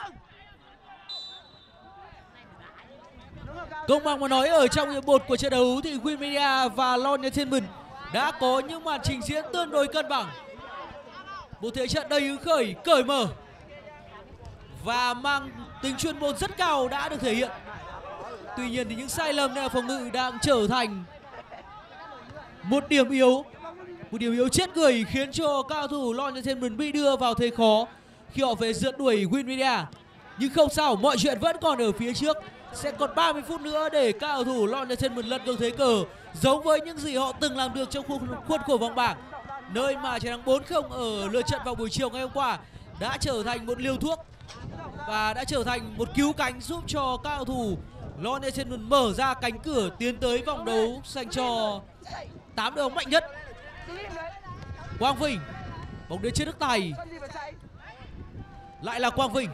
S4: Công bằng mà nói, ở trong hiệp 1 của trận đấu thì Win Media và Lon Entertainment đã có những màn trình diễn tương đối cân bằng. Một thế trận đầy hứng khởi, cởi mở và mang tính chuyên môn rất cao đã được thể hiện. Tuy nhiên thì những sai lầmในphòng ngự đang trở thành một điểm yếu chết người, khiến cho cao thủ Lon Entertainment bị đưa vào thế khó khi họ phải rượt đuổi Win Media. Nhưng không sao, mọi chuyện vẫn còn ở phía trước. Sẽ còn 30 phút nữa để cao thủ Lon Entertainment lật ngược thế cờ, giống với những gì họ từng làm được trong khuôn khổ vòng bảng, nơi mà chiến thắng 4-0 ở lượt trận vào buổi chiều ngày hôm qua đã trở thành một liều thuốc và đã trở thành một cứu cánh giúp cho cao thủ Lon Entertainment mở ra cánh cửa tiến tới vòng đấu dành cho 8 đội bóng mạnh nhất. Quang Vinh, bóng đến trên Đức Tài, lại là Quang Vinh,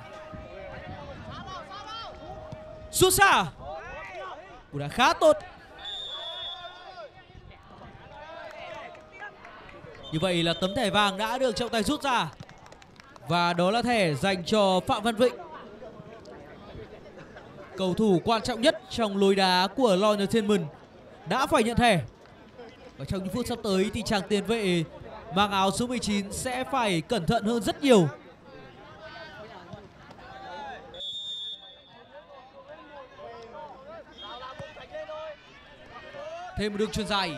S4: sút xa, cú đá khá tốt. Như vậy là tấm thẻ vàng đã được trọng tài rút ra, và đó là thẻ dành cho Phạm Văn Vịnh, cầu thủ quan trọng nhất trong lối đá của Lon Entertainment, đã phải nhận thẻ. Và trong những phút sắp tới thì chàng tiền vệ mang áo số 19 sẽ phải cẩn thận hơn rất nhiều. Thêm một đường chuyền dài.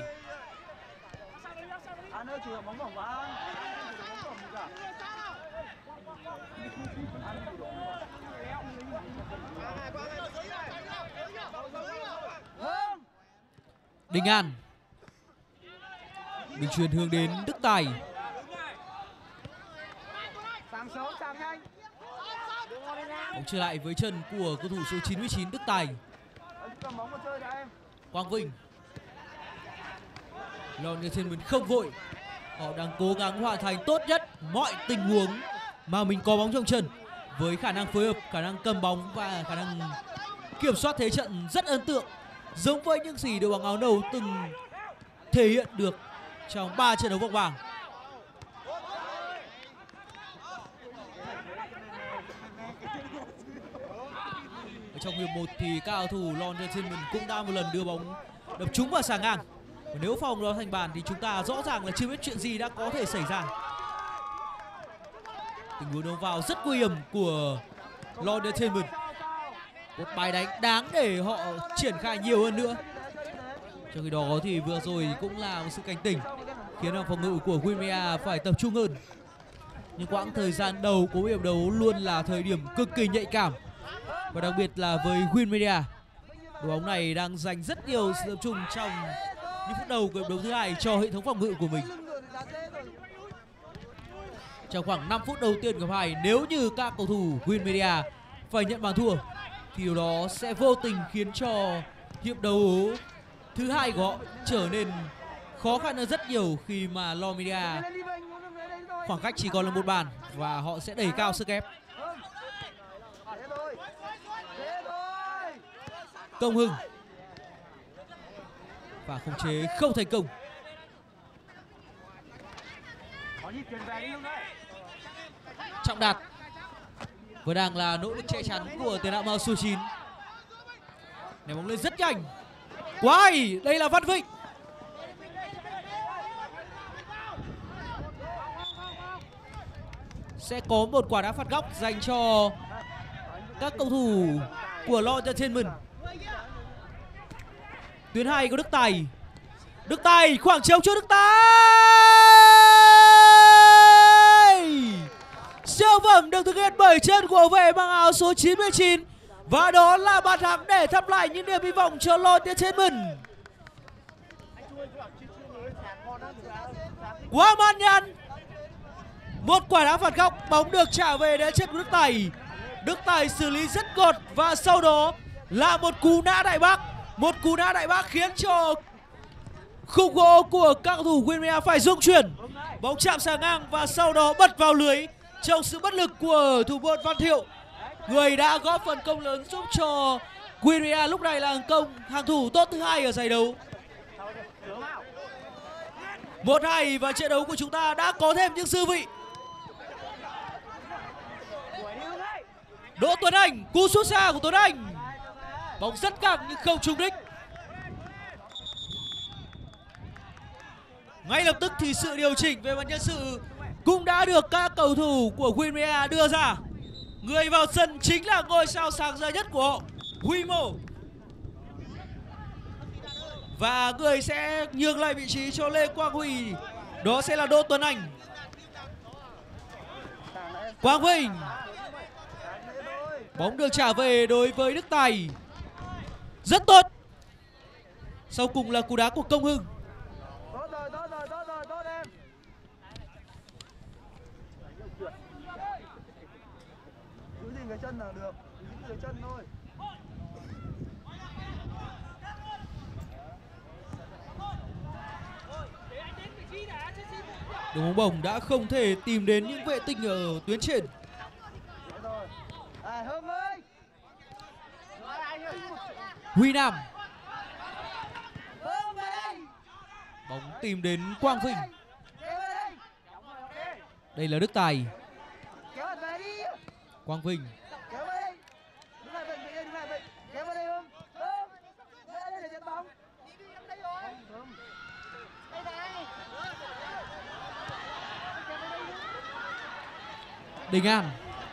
S4: Đình An, đường chuyền hướng đến Đức Tài. Bóng trở lại với chân của cầu thủ số 99 Đức Tài. Quang Vinh. Lon Entertainment không vội, họ đang cố gắng hoàn thành tốt nhất mọi tình huống mà mình có bóng trong chân, với khả năng phối hợp, khả năng cầm bóng và khả năng kiểm soát thế trận rất ấn tượng, giống với những gì đội bóng áo nâu từng thể hiện được trong 3 trận đấu vòng bảng. Trong hiệp 1 thì các cầu thủ Lon Entertainment cũng đã một lần đưa bóng đập trúng vào xà ngang. Và nếu phòng đó thành bàn thì chúng ta rõ ràng là chưa biết chuyện gì đã có thể xảy ra. Tình huống đấu vào rất nguy hiểm của Lon Entertainment. Một bài đánh đáng để họ triển khai nhiều hơn nữa. Trong khi đó thì vừa rồi cũng là một sự cảnh tỉnh khiến hàng phòng ngự của Win Media phải tập trung hơn. Nhưng quãng thời gian đầu của hiệp đấu luôn là thời điểm cực kỳ nhạy cảm, và đặc biệt là với Win Media, đội bóng này đang dành rất nhiều sự tập trung trong những phút đầu của hiệp đấu thứ hai cho hệ thống phòng ngự của mình. Trong khoảng 5 phút đầu tiên của hiệp 2, nếu như các cầu thủ Win Media phải nhận bàn thua thì điều đó sẽ vô tình khiến cho hiệp đấu thứ hai của họ trở nên khó khăn hơn rất nhiều, khi mà Lon Media khoảng cách chỉ còn là một bàn và họ sẽ đẩy cao sức ép. Công Hưng và khống chế không thành công. Trọng Đạt vừa đang là nỗ lực che chắn của tiền đạo màu số 9. Ném bóng lên rất nhanh. Quá hay, đây là Văn Vịnh. Sẽ có một quả đá phạt góc dành cho các cầu thủ của Lon Entertainment. Tuyến 2 của Đức Tài. Đức Tài, khoảng trống cho Đức Tài. Siêu phẩm được thực hiện bởi chân của hậu vệ mang áo số 99. Và đó là bàn thắng để thắp lại những niềm hy vọng cho Lon Entertainment. Quá man nhăn. Một quả đá phạt góc, bóng được trả về đến chân của Đức Tài. Đức Tài xử lý rất gọn và sau đó là một cú nã đại bác. Một cú nã đại bác khiến cho khung gỗ của các cầu thủ Winmea phải rung chuyển. Bóng chạm sang ngang và sau đó bật vào lưới trong sự bất lực của thủ môn Văn Thiệu, người đã góp phần công lớn giúp cho Winmea lúc này là hàng thủ tốt thứ 2 ở giải đấu. 1-2 và trận đấu của chúng ta đã có thêm những dư vị. Đỗ Tuấn Anh, cú sút xa của Tuấn Anh. Bóng rất căng nhưng không trúng đích. Ngay lập tức thì sự điều chỉnh về mặt nhân sự cũng đã được các cầu thủ của Winmea đưa ra. Người vào sân chính là ngôi sao sáng giá nhất của họ, Huy Mô. Và người sẽ nhường lại vị trí cho Lê Quang Huy, đó sẽ là Đỗ Tuấn Anh. Quang Vinh. Bóng được trả về đối với Đức Tài. Rất tốt. Sau cùng là cú đá của Công Hưng.
S3: Tốt em. Giữ gì người chân là được, giữ người chân thôi.
S4: Đội bóng bổng đã không thể tìm đến những vệ tinh ở tuyến trên. Huy Nam. Bóng tìm đến Quang Vinh. Đây là Đức Tài. Quang Vinh. Đình An.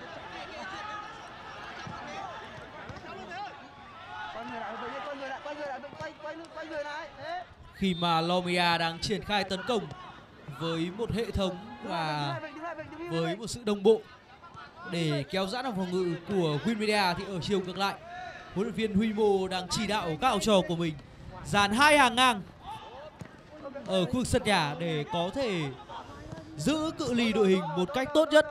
S4: Khi mà Lomia đang triển khai tấn công với một hệ thống và với một sự đồng bộ để kéo giãn vòng phòng ngự của Winmedia, thì ở chiều ngược lại, huấn luyện viên Huy Mô đang chỉ đạo các học trò của mình dàn 2 hàng ngang ở khu vực sân nhà để có thể giữ cự ly đội hình một cách tốt nhất.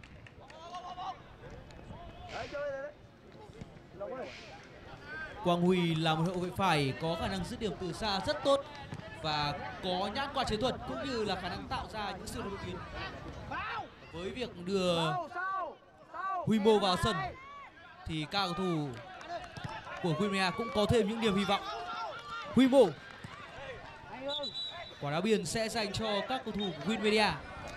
S4: Quang Huy là một hậu vệ phải có khả năng dứt điểm từ xa rất tốt và có nhãn quan chiến thuật cũng như là khả năng tạo ra những sự đột biến. Với việc đưa Huy Mô vào sân thì các cầu thủ của Winmea cũng có thêm những niềm hy vọng. Huy Mô. Quả đá biên sẽ dành cho các cầu thủ của Winmedia.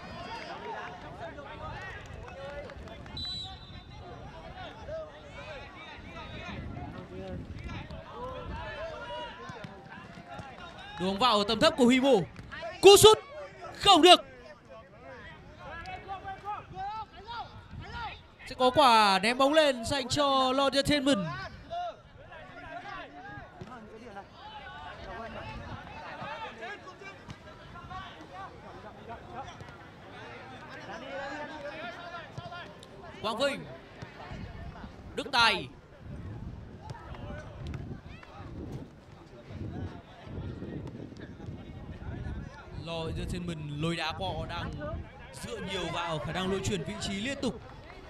S4: Đưa bóng vào ở tầm thấp của Huy Mô. Cú sút không được. Sẽ có quả ném bóng lên dành cho Lord Entertainment. Quang Vinh. Đức Tài. Lord Entertainment lối đá của họ đang dựa nhiều vào khả năng lội chuyển vị trí liên tục.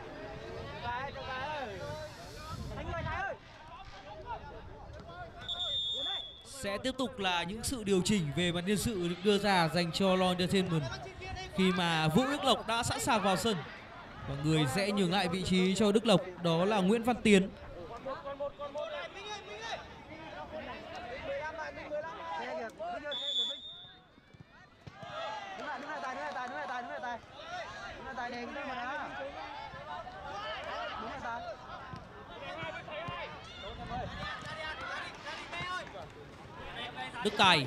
S4: Sẽ tiếp tục là những sự điều chỉnh về mặt nhân sự được đưa ra dành cho Lord Entertainment khi mà Vũ Đức Lộc đã sẵn sàng vào sân và người sẽ nhường lại vị trí cho Đức Lộc, đó là Nguyễn Văn Tiến. Đức Tài.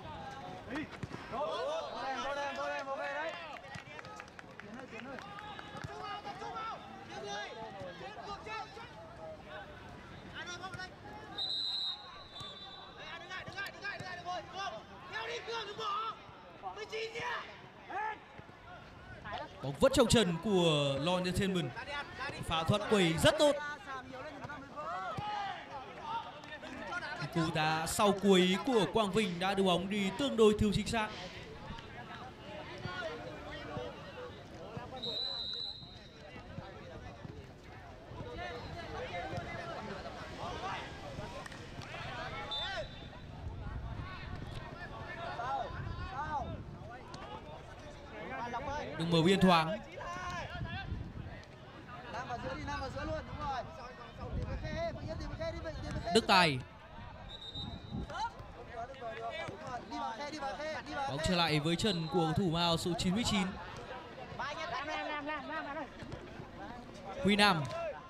S4: Bóng vẫn trong chân của Lord Entertainment. Phá thuật quẩy rất tốt. Cú đá sau cuối của Quang Vinh đã đưa bóng đi tương đối thiếu chính xác. mở biên thoáng.
S1: Nam vào giữa đi, Nam vào giữa luôn, đúng rồi. Tìm cái khe, Phương Yến tìm cái khe đi, tìm cái khe.
S4: Đức Tài.
S1: Đi vào khe.
S4: Bóng trở lại với chân của cầu thủ màu số 99. Huy Nam.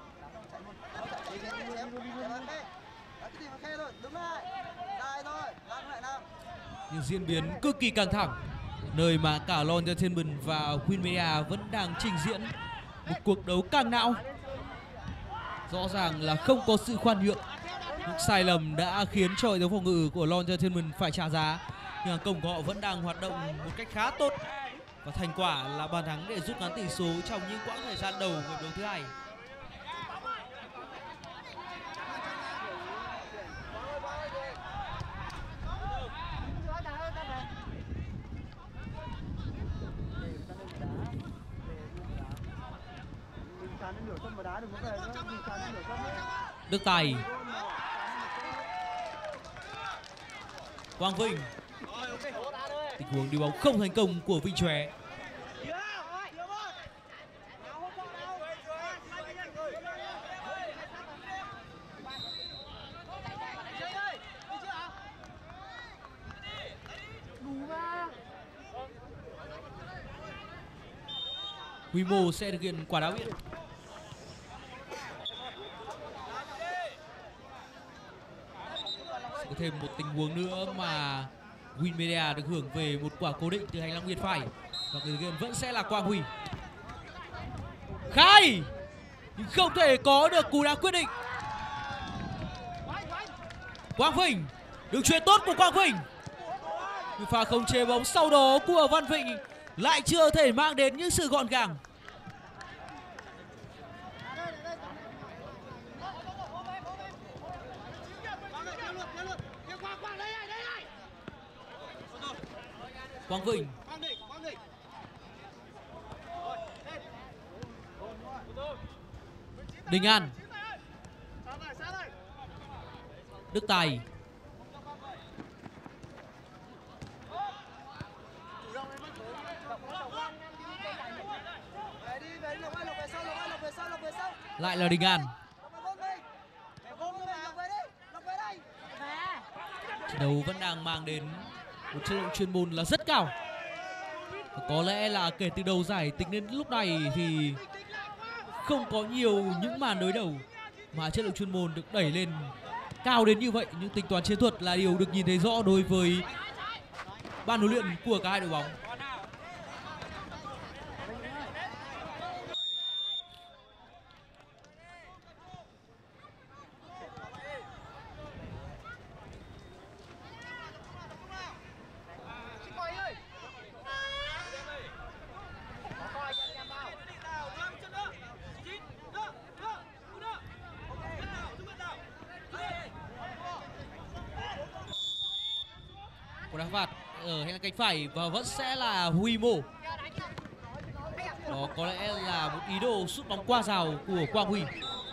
S4: Những diễn biến cực kỳ căng thẳng, nơi mà cả Lon Entertainment và Win Media vẫn đang trình diễn một cuộc đấu căng não. Rõ ràng là không có sự khoan nhượng. Những sai lầm đã khiến cho hệ thống phòng ngự của Lon Entertainment phải trả giá, nhưng công của họ vẫn đang hoạt động một cách khá tốt, và thành quả là bàn thắng để rút ngắn tỷ số trong những quãng thời gian đầu của đấu thứ hai. Đức Tài. Quang Vinh. Tình huống đi bóng không thành công của Vinh Chóe. Huy Mô sẽ thực hiện quả đá biện. Có thêm một tình huống nữa mà Win Media được hưởng về một quả cố định từ hành lang biên phải, và người thực hiện vẫn sẽ là Quang Huy. Khai nhưng không thể có được cú đá quyết định. Quang Vinh, đường chuyền tốt của Quang Vinh, nhưng pha không chế bóng sau đó của Văn Vịnh lại chưa thể mang đến những sự gọn gàng. Quang Vinh. Đình An. Đức Tài. Lại là Đình An. Trận đấu vẫn đang mang đến một chất lượng chuyên môn là rất cao. Và có lẽ là kể từ đầu giải tính đến lúc này thì không có nhiều những màn đối đầu mà chất lượng chuyên môn được đẩy lên cao đến như vậy. Những tính toán chiến thuật là điều được nhìn thấy rõ đối với ban huấn luyện của cả hai đội bóng. Một đá phạt ở hành lang cánh phải và vẫn sẽ là Huy Mô. Đó có lẽ là một ý đồ sút bóng qua rào của Quang Huy.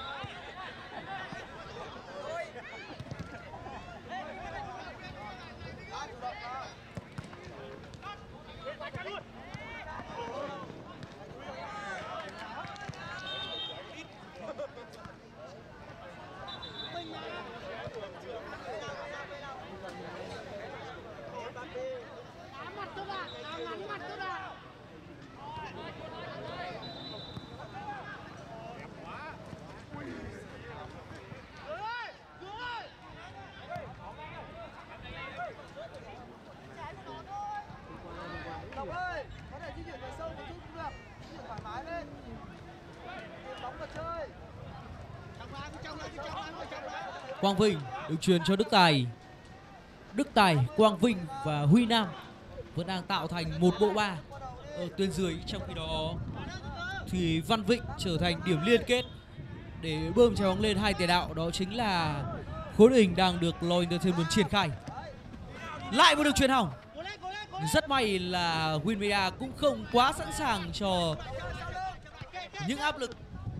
S4: Quang Vinh được truyền cho Đức Tài. Đức Tài, Quang Vinh và Huy Nam vẫn đang tạo thành một bộ ba ở tuyến dưới. Trong khi đó thì Văn Vịnh trở thành điểm liên kết để bơm trái bóng lên hai tiền đạo. Đó chính là khối đội hình đang được Lon Entertainment triển khai. Lại một đường chuyền hỏng. Rất may là Win Media cũng không quá sẵn sàng cho những áp lực.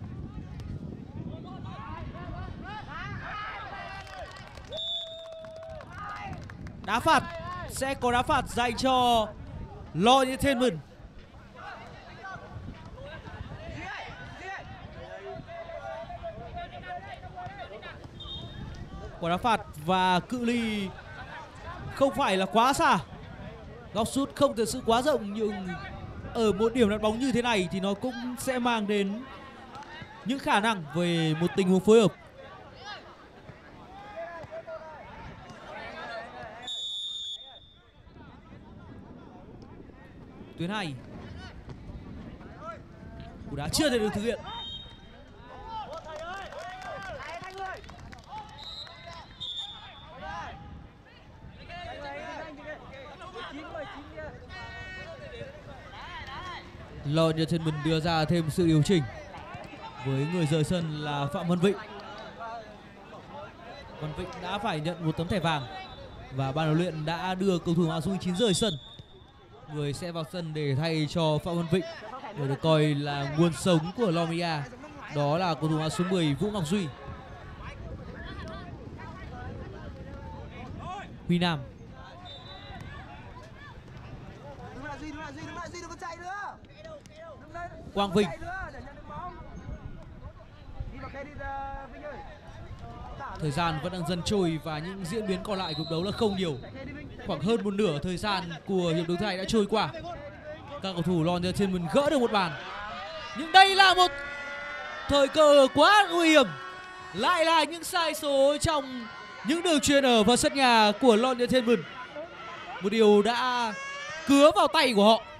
S4: Đá phạt, sẽ có đá phạt dành cho Lon Entertainment. quả đá phạt và cự ly không phải là quá xa. Góc sút không thực sự quá rộng, nhưng ở một điểm đặt bóng như thế này thì nó cũng sẽ mang đến những khả năng về một tình huống phối hợp. Tuyến 2. Cú đá chưa thể được thực hiện. Lon Gentleman đưa ra thêm sự điều chỉnh với người rời sân là Phạm Văn Vịnh. Văn Vịnh đã phải nhận một tấm thẻ vàng và ban huấn luyện đã đưa cầu thủ áo số 9 rời sân. Người sẽ vào sân để thay cho Phạm Văn Vịnh, người được coi là nguồn sống của Lomia, đó là cầu thủ áo số 10 Vũ Ngọc Duy. Huy Nam. Quang Vinh. Thời gian vẫn đang dần trôi và những diễn biến còn lại cuộc đấu là không nhiều. Khoảng hơn một nửa thời gian của hiệp đấu thứ hai đã trôi qua. Các cầu thủ Lon Gentleman gỡ được một bàn. Nhưng đây là một thời cơ quá nguy hiểm. Lại là những sai số trong những đường chuyền ở vào sân nhà của Lon Gentleman. Một điều đã cứa vào tay của họ.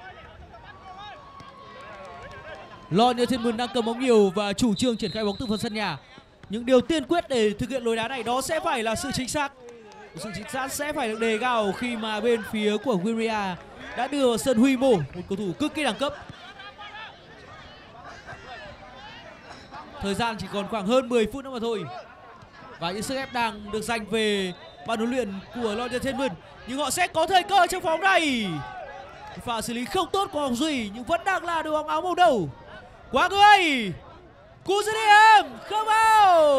S4: Lon Gentleman đang cầm bóng nhiều và chủ trương triển khai bóng từ phần sân nhà. Nhưng điều tiên quyết để thực hiện lối đá này đó sẽ phải là sự chính xác. Sự chính xác sẽ phải được đề cao khi mà bên phía của Wilria đã đưa vào sân Huy Mô, một cầu thủ cực kỳ đẳng cấp. Thời gian chỉ còn khoảng hơn 10 phút nữa mà thôi. Và những sức ép đang được dành về ban huấn luyện của Lon Gentleman. Nhưng họ sẽ có thời cơ trong vòng này. Pha xử lý không tốt của Ngọc Duy nhưng vẫn đang là đội bóng áo màu nâu. Quá người. Cú dứt điểm không vào.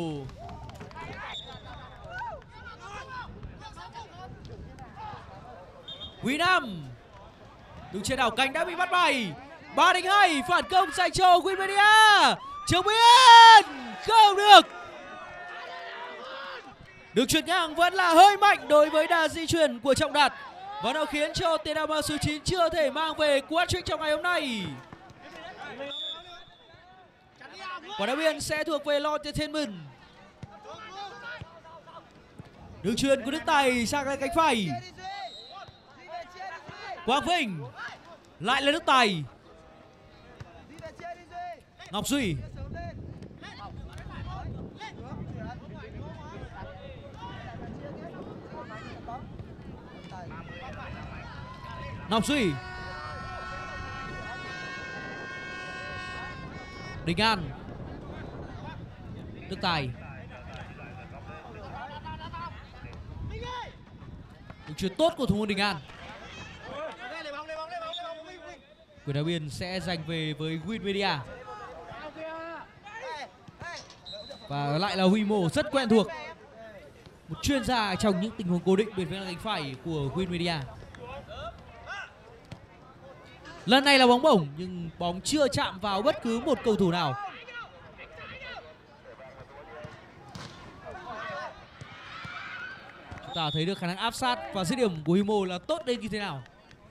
S4: Huy Nam. Đường chuyền đảo cánh đã bị bắt bay. 3-2 phản công dành cho Winmedia. Trường Biên không được. Đường chuyền ngang vẫn là hơi mạnh đối với đà di chuyển của Trọng Đạt và nó khiến cho tiền đạo số 9 chưa thể mang về cú hat-trick trong ngày hôm nay. Quả đá biên sẽ thuộc về Lon Gentleman. Đường chuyền của Đức Tài sang cánh phải. Quang Vinh. Lại là Đức Tài. Ngọc Duy. Ngọc Duy. Đình An. Đức Tài. Đường chuyền tốt của thủ môn Đình An. Quyền đá biên sẽ giành về với Winmedia. Và lại là Huy Mô rất quen thuộc, một chuyên gia trong những tình huống cố định bên phía cánh phải của Winmedia. Lần này là bóng bổng nhưng bóng chưa chạm vào bất cứ một cầu thủ nào. Chúng ta thấy được khả năng áp sát và dứt điểm của Huy Mô là tốt đến như thế nào.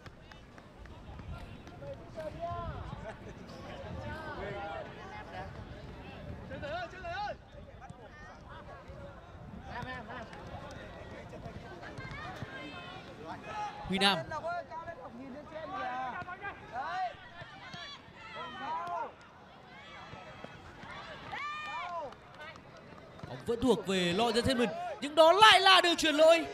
S4: Huy Nam. Bóng vẫn thuộc về Lon Gentleman nhưng đó lại là đường chuyền lỗi.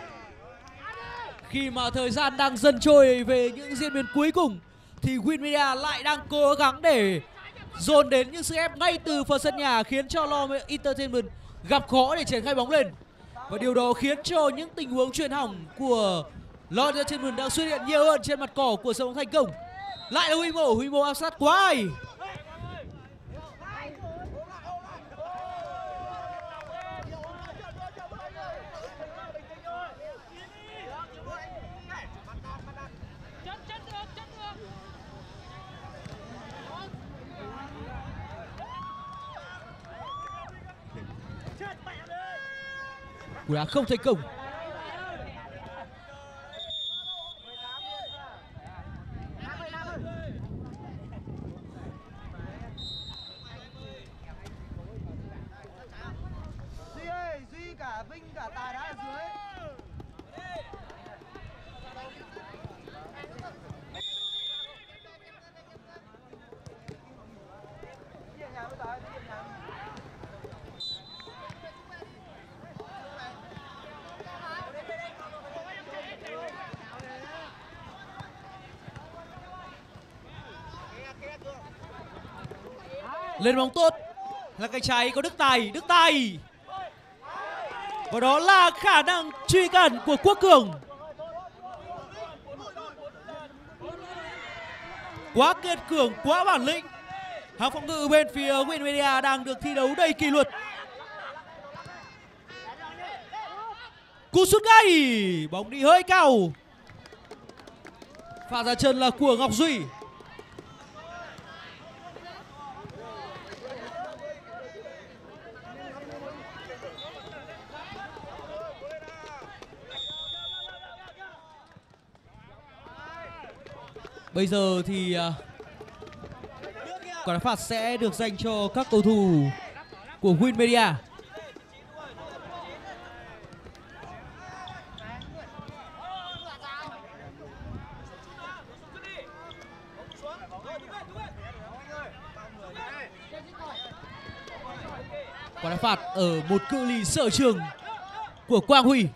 S4: Khi mà thời gian đang dần trôi về những diễn biến cuối cùng thì Winmedia lại đang cố gắng để dồn đến những sức ép ngay từ phần sân nhà, khiến cho Lon Entertainment gặp khó để triển khai bóng lên. Và điều đó khiến cho những tình huống chuyền hỏng của Lon Gentleman đang xuất hiện nhiều hơn trên mặt cỏ của sân bóng thành công. Lại là Huy Mô áp sát quá hay. Cú đá không thành công.
S1: Duy ơi, Duy cả Vinh cả Tài đã ở dưới.
S4: Lên bóng tốt là cánh trái có Đức Tài. Và đó là khả năng truy cản của Quốc Cường. Quá kiên cường, quá bản lĩnh. Hàng phòng ngự bên phía Win Media đang được thi đấu đầy kỷ luật. Cú sút ngay, bóng đi hơi cao. Pha ra chân là của Ngọc Duy. Bây giờ thì quả đá phạt sẽ được dành cho các cầu thủ của Win Media. Quả đá phạt ở một cự ly sở trường của Quang Huy.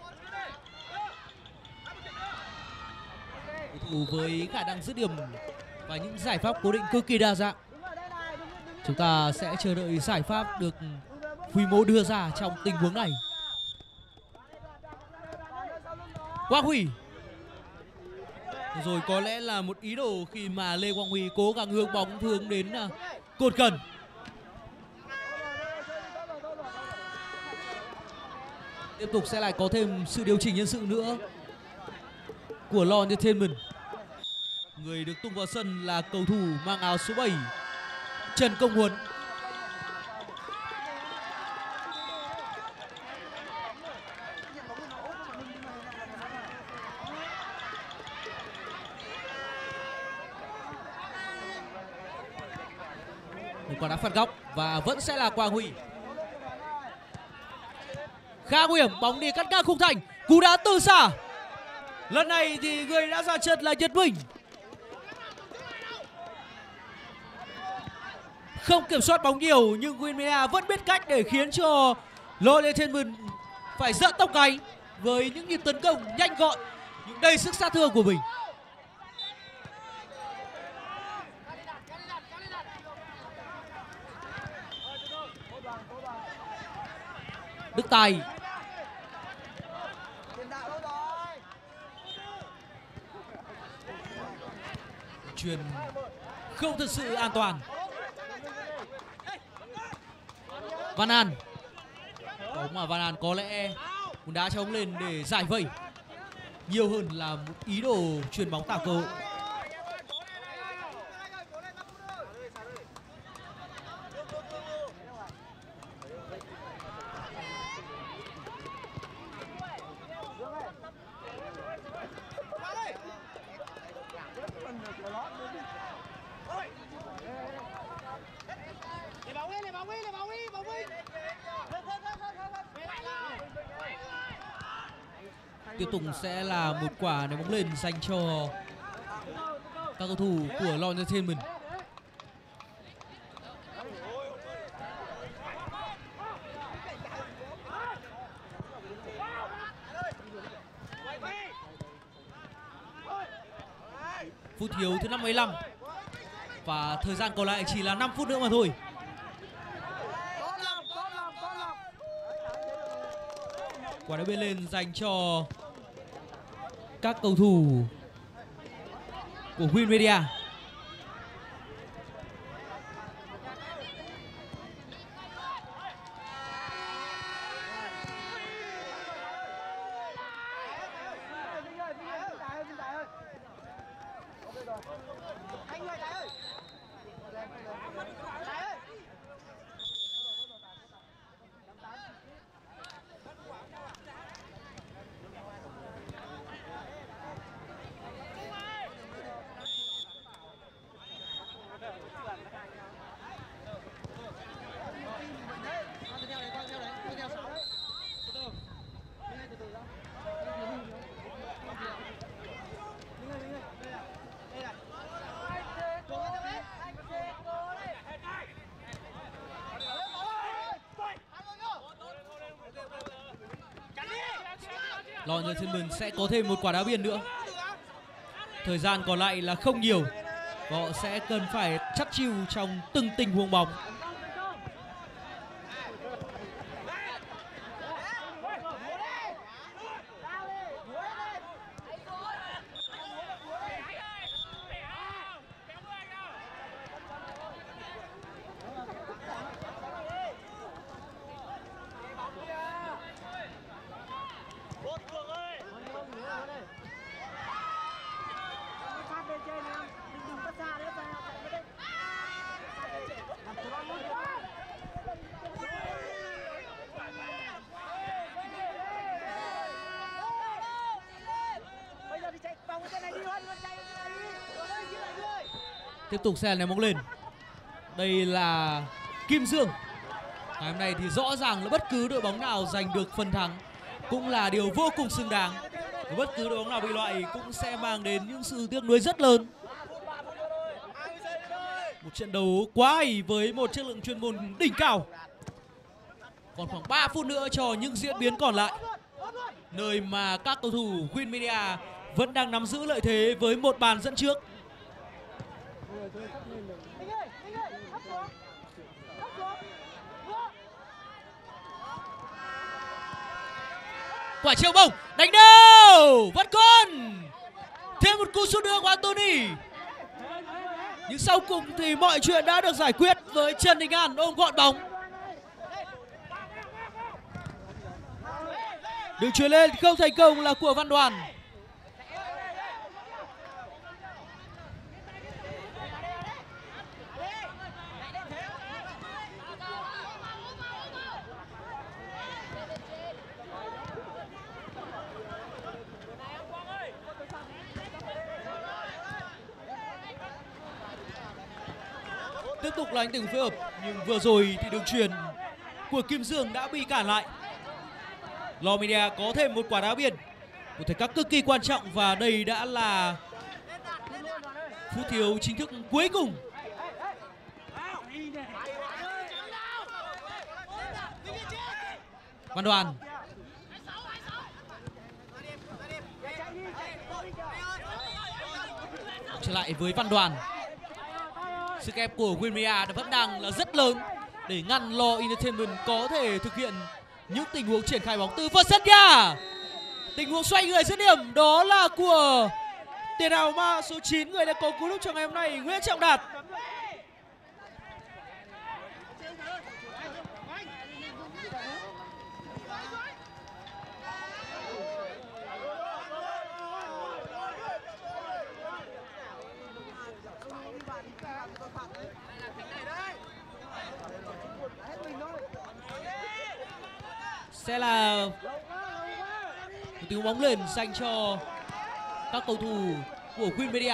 S4: Cầu thủ với khả năng dứt điểm và những giải pháp cố định cực kỳ đa dạng. Chúng ta sẽ chờ đợi giải pháp được Huy Mô đưa ra trong tình huống này. Quang Huy. Rồi có lẽ là một ý đồ khi mà Lê Quang Huy cố gắng hướng bóng hướng đến cột cần. Tiếp tục sẽ lại có thêm sự điều chỉnh nhân sự nữa của Law Entertainment. Người được tung vào sân là cầu thủ mang áo số 7 Trần Công Huấn. Một quả đá phạt góc và vẫn sẽ là Quang Huy. Khá nguy hiểm, bóng đi cắt ngang khung thành. Cú đá từ xa. Lần này thì người đã ra chân là Nhật Minh. Không kiểm soát bóng nhiều nhưng Win Media vẫn biết cách để khiến cho Law Entertainment phải giận tóc gáy với những nhịp tấn công nhanh gọn nhưng đầy sức sát thương của mình. Đức Tài. Chuyền không thực sự an toàn. Van An. Bóng mà Van An có lẽ muốn đá cho bóng lên để giải vây nhiều hơn là một ý đồ chuyền bóng tạo cơ hội. Tiếp tục sẽ là một quả ném bóng lên dành cho các cầu thủ của Law Entertainment. Phút thiếu thứ 55 và thời gian còn lại chỉ là 5 phút nữa mà thôi. Quả đá bên lên dành cho các cầu thủ của Win Media. Lon Gentleman sẽ có thêm một quả đá biên nữa. Thời gian còn lại là không nhiều. Họ sẽ cần phải chắt chiu trong từng tình huống bóng. Tiếp tục sẽ ném bóng lên. Đây là Kim Dương. Ngày hôm nay thì rõ ràng là bất cứ đội bóng nào giành được phần thắng cũng là điều vô cùng xứng đáng. Bất cứ đội bóng nào bị loại cũng sẽ mang đến những sự tiếc nuối rất lớn. Một trận đấu quá hay với một chất lượng chuyên môn đỉnh cao. Còn khoảng 3 phút nữa cho những diễn biến còn lại, nơi mà các cầu thủ Win Media vẫn đang nắm giữ lợi thế với một bàn dẫn trước. Quả treo bổng đánh đâu vẫn còn thêm một cú sút nữa của Anthony. Nhưng sau cùng thì mọi chuyện đã được giải quyết với Trần Đình An ôm gọn bóng. Đường chuyền lên không thành công là của Văn Đoàn. Tiếp tục là anh tình phối hợp, nhưng vừa rồi thì đường chuyền của Kim Dương đã bị cản lại. Lo Media có thêm một quả đá biên, một thời khắc cực kỳ quan trọng, và đây đã là phút thiếu chính thức cuối cùng. Văn Đoàn trở lại với Văn Đoàn. Sức ép của Win Media vẫn đang là rất lớn để ngăn Lo Entertainment có thể thực hiện những tình huống triển khai bóng từ phần sân nhà. Tình huống xoay người dứt điểm đó là của tiền đạo ma số 9, người đã có cú đúp trong ngày hôm nay, Nguyễn Trọng Đạt. Sẽ là một tình huống bóng lên dành cho các cầu thủ của Win Media.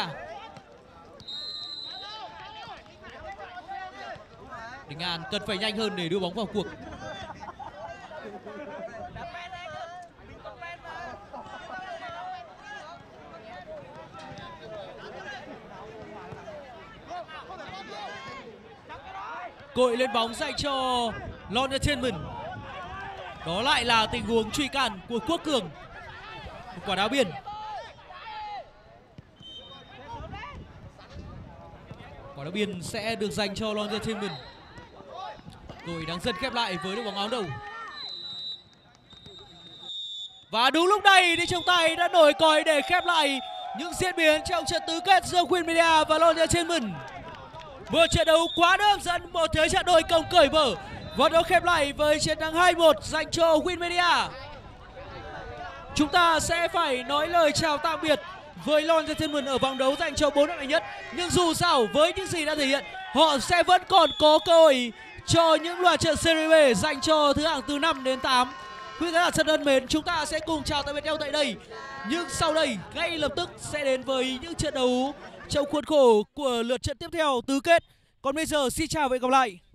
S4: Đình An cần phải nhanh hơn để đưa bóng vào cuộc. Cội lên bóng dành cho Lo Entertainment. Đó lại là tình huống truy cản của Quốc Cường. Một quả đá biên. Quả đá biên sẽ được dành cho Lo Entertainment. Rồi đang dần khép lại với đội bóng áo đầu. Và đúng lúc này thì trọng tài đã nổi còi để khép lại những diễn biến trong trận tứ kết giữa Win Media và Lo Entertainment. Một trận đấu quá hấp dẫn, một thế trận đôi công cởi mở. Và đấu khép lại với chiến thắng 2-1 dành cho Win Media. Chúng ta sẽ phải nói lời chào tạm biệt với Lo Entertainment ở vòng đấu dành cho 4 đội mạnh nhất. Nhưng dù sao với những gì đã thể hiện, họ sẽ vẫn còn có cơ hội cho những loạt trận Serie B dành cho thứ hạng từ 5 đến 8. Quý khán giả thân mến, chúng ta sẽ cùng chào tạm biệt nhau tại đây. Nhưng sau đây ngay lập tức sẽ đến với những trận đấu trong khuôn khổ của lượt trận tiếp theo tứ kết. Còn bây giờ xin chào và hẹn gặp lại.